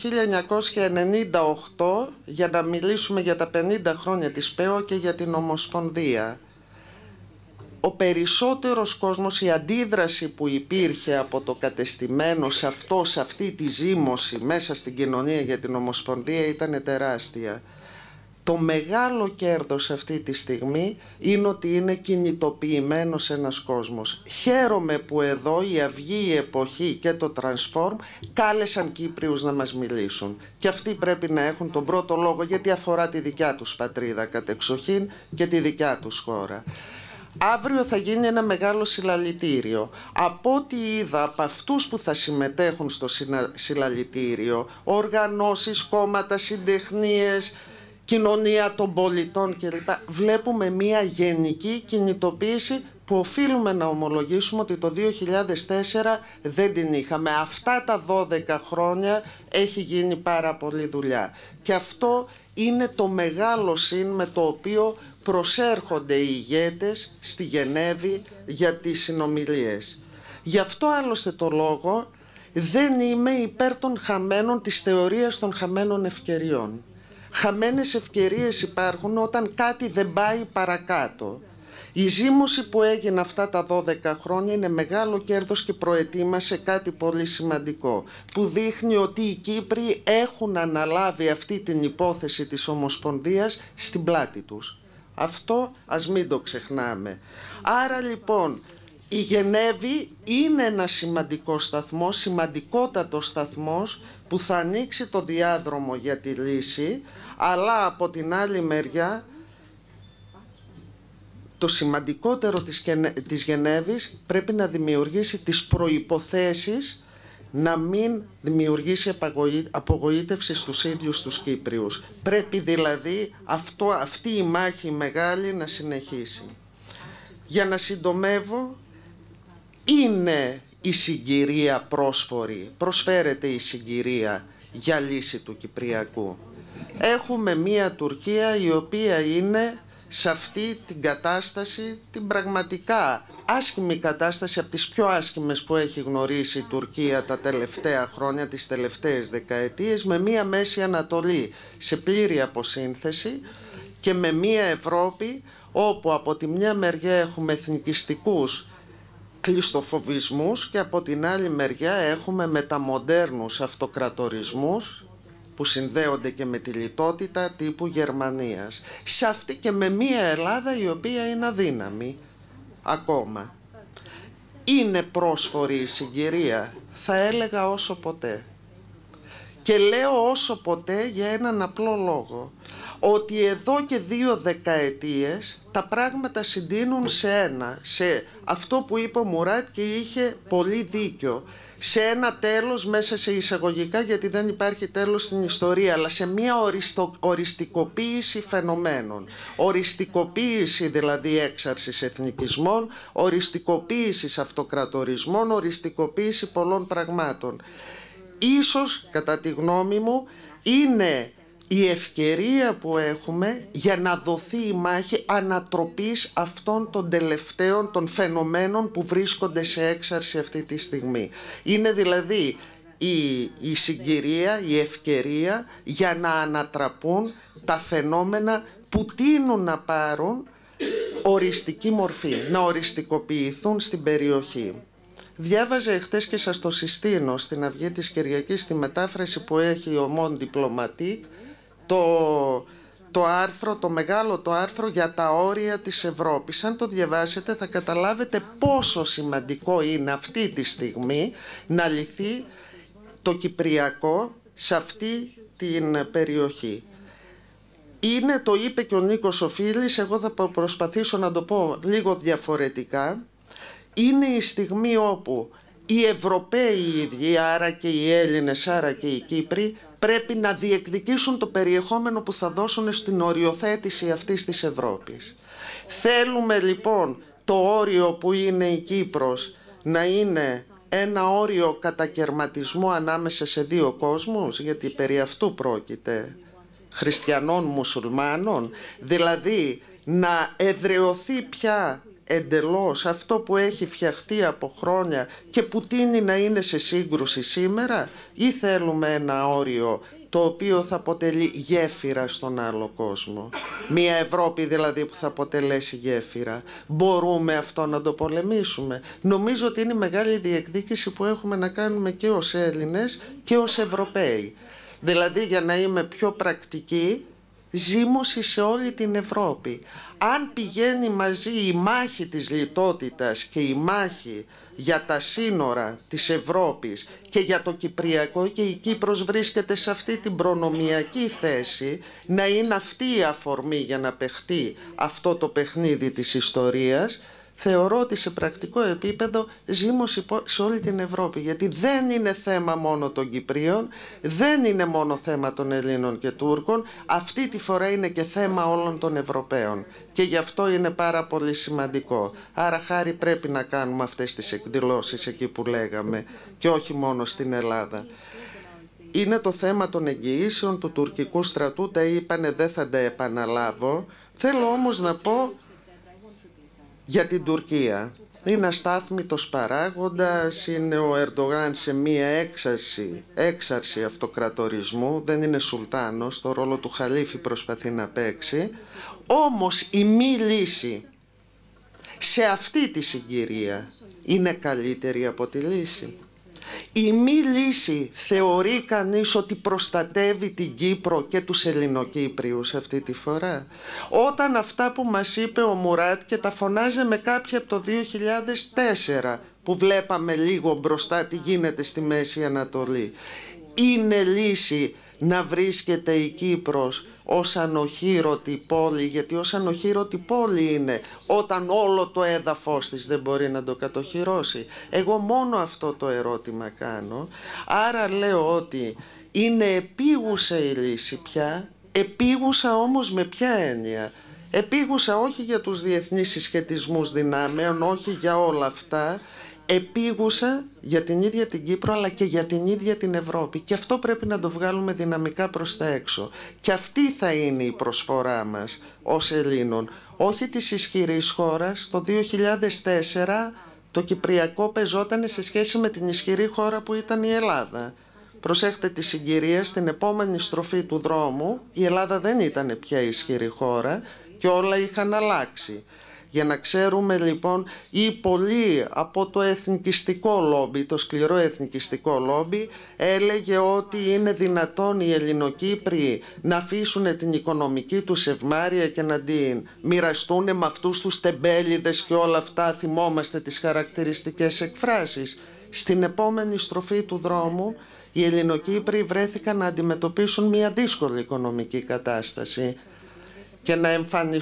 1998 για να μιλήσουμε για τα 50 χρόνια της ΠΕΟ και για την Ομοσπονδία. Ο περισσότερος κόσμος, η αντίδραση που υπήρχε από το κατεστημένο σε αυτή τη ζήμωση μέσα στην κοινωνία για την Ομοσπονδία ήταν τεράστια. Το μεγάλο κέρδος αυτή τη στιγμή είναι ότι είναι κινητοποιημένος ένας κόσμος. Χαίρομαι που εδώ η Αυγή, η Εποχή και το Transform κάλεσαν Κύπριους να μας μιλήσουν. Και αυτοί πρέπει να έχουν τον πρώτο λόγο, γιατί αφορά τη δικιά τους πατρίδα κατεξοχήν και τη δικιά τους χώρα. Αύριο θα γίνει ένα μεγάλο συλλαλητήριο. Από ό,τι είδα από αυτούς που θα συμμετέχουν στο συλλαλητήριο, οργανώσεις, κόμματα, συντεχνίες, κοινωνία των πολιτών κλπ. Βλέπουμε μια γενική κινητοποίηση που οφείλουμε να ομολογήσουμε ότι το 2004 δεν την είχαμε. Αυτά τα 12 χρόνια έχει γίνει πάρα πολλή δουλειά. Και αυτό είναι το μεγάλο συν με το οποίο προσέρχονται οι ηγέτες στη Γενέβη για τις συνομιλίες. Γι' αυτό άλλωστε το λόγο δεν είμαι υπέρ των χαμένων, της θεωρίας των χαμένων ευκαιριών. Χαμένες ευκαιρίες υπάρχουν όταν κάτι δεν πάει παρακάτω. Η ζήμωση που έγινε αυτά τα 12 χρόνια είναι μεγάλο κέρδος και προετοίμασε κάτι πολύ σημαντικό, που δείχνει ότι οι Κύπροι έχουν αναλάβει αυτή την υπόθεση της Ομοσπονδίας στην πλάτη τους. Αυτό ας μην το ξεχνάμε. Άρα λοιπόν η Γενέβη είναι ένα σημαντικό σταθμό, σημαντικότατο σταθμός που θα ανοίξει το διάδρομο για τη λύση, αλλά από την άλλη μεριά το σημαντικότερο της Γενέβης πρέπει να δημιουργήσει τις προϋποθέσεις να μην δημιουργήσει απογοήτευση στους ίδιους τους Κύπριους. Πρέπει δηλαδή αυτή η μάχη μεγάλη να συνεχίσει. Για να συντομεύω, είναι η συγκυρία πρόσφορη, προσφέρεται η συγκυρία για λύση του Κυπριακού. Έχουμε μία Τουρκία η οποία είναι σε αυτή την κατάσταση, την πραγματικά άσχημη κατάσταση, από τις πιο άσχημες που έχει γνωρίσει η Τουρκία τα τελευταία χρόνια, τις τελευταίες δεκαετίες, με μία Μέση Ανατολή σε πλήρη αποσύνθεση και με μία Ευρώπη όπου από τη μια μεριά έχουμε εθνικιστικούς κλειστοφοβισμούς και από την άλλη μεριά έχουμε μεταμοντέρνους αυτοκρατορισμούς που συνδέονται και με τη λιτότητα τύπου Γερμανίας. Σε αυτή και με μία Ελλάδα η οποία είναι αδύναμη ακόμα. Είναι πρόσφορη η συγκυρία, θα έλεγα όσο ποτέ. Και λέω όσο ποτέ για έναν απλό λόγο. Ότι εδώ και 2 δεκαετίες τα πράγματα συντείνουν σε αυτό που είπε ο Μουράτ και είχε πολύ δίκιο. Σε ένα τέλος μέσα σε εισαγωγικά, γιατί δεν υπάρχει τέλος στην ιστορία, αλλά σε μια οριστικοποίηση φαινομένων. Οριστικοποίηση δηλαδή έξαρσης εθνικισμών, οριστικοποίηση αυτοκρατορισμών, οριστικοποίηση πολλών πραγμάτων. Ίσως, κατά τη γνώμη μου, είναι η ευκαιρία που έχουμε για να δοθεί η μάχη ανατροπής αυτών των τελευταίων των φαινομένων που βρίσκονται σε έξαρση αυτή τη στιγμή. Είναι δηλαδή η συγκυρία, η ευκαιρία για να ανατραπούν τα φαινόμενα που τείνουν να πάρουν οριστική μορφή, να οριστικοποιηθούν στην περιοχή. Διάβαζα εχθές και σας το συστήνω στην Αυγή της Κυριακής, στη μετάφραση που έχει ο Μον Διπλωματίκ, το άρθρο, το μεγάλο το άρθρο για τα όρια της Ευρώπης. Αν το διαβάσετε θα καταλάβετε πόσο σημαντικό είναι αυτή τη στιγμή να λυθεί το Κυπριακό σε αυτή την περιοχή. Είναι, το είπε και ο Νίκος ο Φίλης, εγώ θα προσπαθήσω να το πω λίγο διαφορετικά, είναι η στιγμή όπου οι Ευρωπαίοι οι ίδιοι, άρα και οι Έλληνες, άρα και οι Κύπροι, πρέπει να διεκδικήσουν το περιεχόμενο που θα δώσουν στην οριοθέτηση αυτής της Ευρώπης. Θέλουμε λοιπόν το όριο που είναι η Κύπρος να είναι ένα όριο κατακερματισμού ανάμεσα σε δύο κόσμους, γιατί περί αυτού πρόκειται, χριστιανών, μουσουλμάνων, δηλαδή να εδραιωθεί πια εντελώς αυτό που έχει φτιαχτεί από χρόνια και που τείνει να είναι σε σύγκρουση σήμερα, ή θέλουμε ένα όριο το οποίο θα αποτελεί γέφυρα στον άλλο κόσμο, μια Ευρώπη δηλαδή που θα αποτελέσει γέφυρα? Μπορούμε αυτό να το πολεμήσουμε? Νομίζω ότι είναι μεγάλη διεκδίκηση που έχουμε να κάνουμε και ως Έλληνες και ως Ευρωπαίοι. Δηλαδή, για να είμαι πιο πρακτική, ζήμωση σε όλη την Ευρώπη. Αν πηγαίνει μαζί η μάχη της λιτότητας και η μάχη για τα σύνορα της Ευρώπης και για το Κυπριακό, και η Κύπρος βρίσκεται σε αυτή την προνομιακή θέση, να είναι αυτή η αφορμή για να παιχτεί αυτό το παιχνίδι της ιστορίας, θεωρώ ότι σε πρακτικό επίπεδο ζήμωση σε όλη την Ευρώπη, γιατί δεν είναι θέμα μόνο των Κυπρίων, δεν είναι μόνο θέμα των Ελλήνων και Τούρκων, αυτή τη φορά είναι και θέμα όλων των Ευρωπαίων και γι' αυτό είναι πάρα πολύ σημαντικό. Άρα χάρη πρέπει να κάνουμε αυτές τις εκδηλώσεις εκεί που λέγαμε και όχι μόνο στην Ελλάδα. Είναι το θέμα των εγγυήσεων του τουρκικού στρατού, τα είπανε, δεν θα τα επαναλάβω. Θέλω όμως να πω για την Τουρκία. Είναι αστάθμητος παράγοντας, είναι ο Ερντογάν σε μία έξαρση αυτοκρατορισμού, δεν είναι σουλτάνος, το ρόλο του χαλίφη προσπαθεί να παίξει. Όμως η μη λύση σε αυτή τη συγκυρία είναι καλύτερη από τη λύση. Η μη λύση θεωρεί κανείς ότι προστατεύει την Κύπρο και τους Ελληνοκύπριους αυτή τη φορά? Όταν αυτά που μας είπε ο Μουράτ, και τα φωνάζε με κάποια από το 2004 που βλέπαμε λίγο μπροστά τι γίνεται στη Μέση Ανατολή, είναι λύση να βρίσκεται η Κύπρος ως ανοχήρωτη πόλη? Γιατί ως ανοχήρωτη πόλη είναι όταν όλο το έδαφος της δεν μπορεί να το κατοχυρώσει. Εγώ μόνο αυτό το ερώτημα κάνω. Άρα λέω ότι είναι επίγουσα η λύση πια. Επίγουσα όμως με ποια έννοια? Επίγουσα όχι για τους διεθνείς συσχετισμούς δυνάμεων, όχι για όλα αυτά. Επίγουσα για την ίδια την Κύπρο, αλλά και για την ίδια την Ευρώπη, και αυτό πρέπει να το βγάλουμε δυναμικά προς τα έξω, και αυτή θα είναι η προσφορά μας ως Ελλήνων, όχι της ισχυρής χώρας. Το 2004 το Κυπριακό πεζόταν σε σχέση με την ισχυρή χώρα που ήταν η Ελλάδα. Προσέχτε τη συγκυρία, στην επόμενη στροφή του δρόμου η Ελλάδα δεν ήταν πια ισχυρή χώρα και όλα είχαν αλλάξει. Για να ξέρουμε λοιπόν, ή πολλοί από το εθνικιστικό λόμπι, το σκληρό εθνικιστικό λόμπι, έλεγε ότι είναι δυνατόν οι Ελληνοκύπροι να αφήσουν την οικονομική τους ευμάρεια και να την μοιραστούν με αυτούς τους τεμπέληδες και όλα αυτά. Θυμόμαστε τις χαρακτηριστικές εκφράσεις. Στην επόμενη στροφή του δρόμου οι Ελληνοκύπροι βρέθηκαν να αντιμετωπίσουν μια δύσκολη οικονομική κατάσταση και να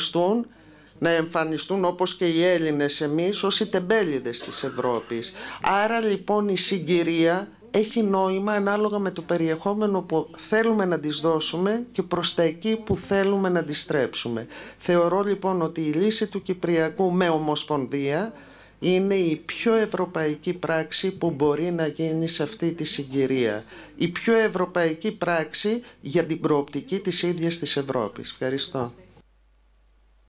εμφανιστούν όπως και οι Έλληνες εμείς ως οι τεμπέληδες της Ευρώπης. Άρα λοιπόν η συγκυρία έχει νόημα ανάλογα με το περιεχόμενο που θέλουμε να της δώσουμε και προς τα εκεί που θέλουμε να τη στρέψουμε. Θεωρώ λοιπόν ότι η λύση του Κυπριακού με ομοσπονδία είναι η πιο ευρωπαϊκή πράξη που μπορεί να γίνει σε αυτή τη συγκυρία. Η πιο ευρωπαϊκή πράξη για την προοπτική της ίδιας της Ευρώπης. Ευχαριστώ.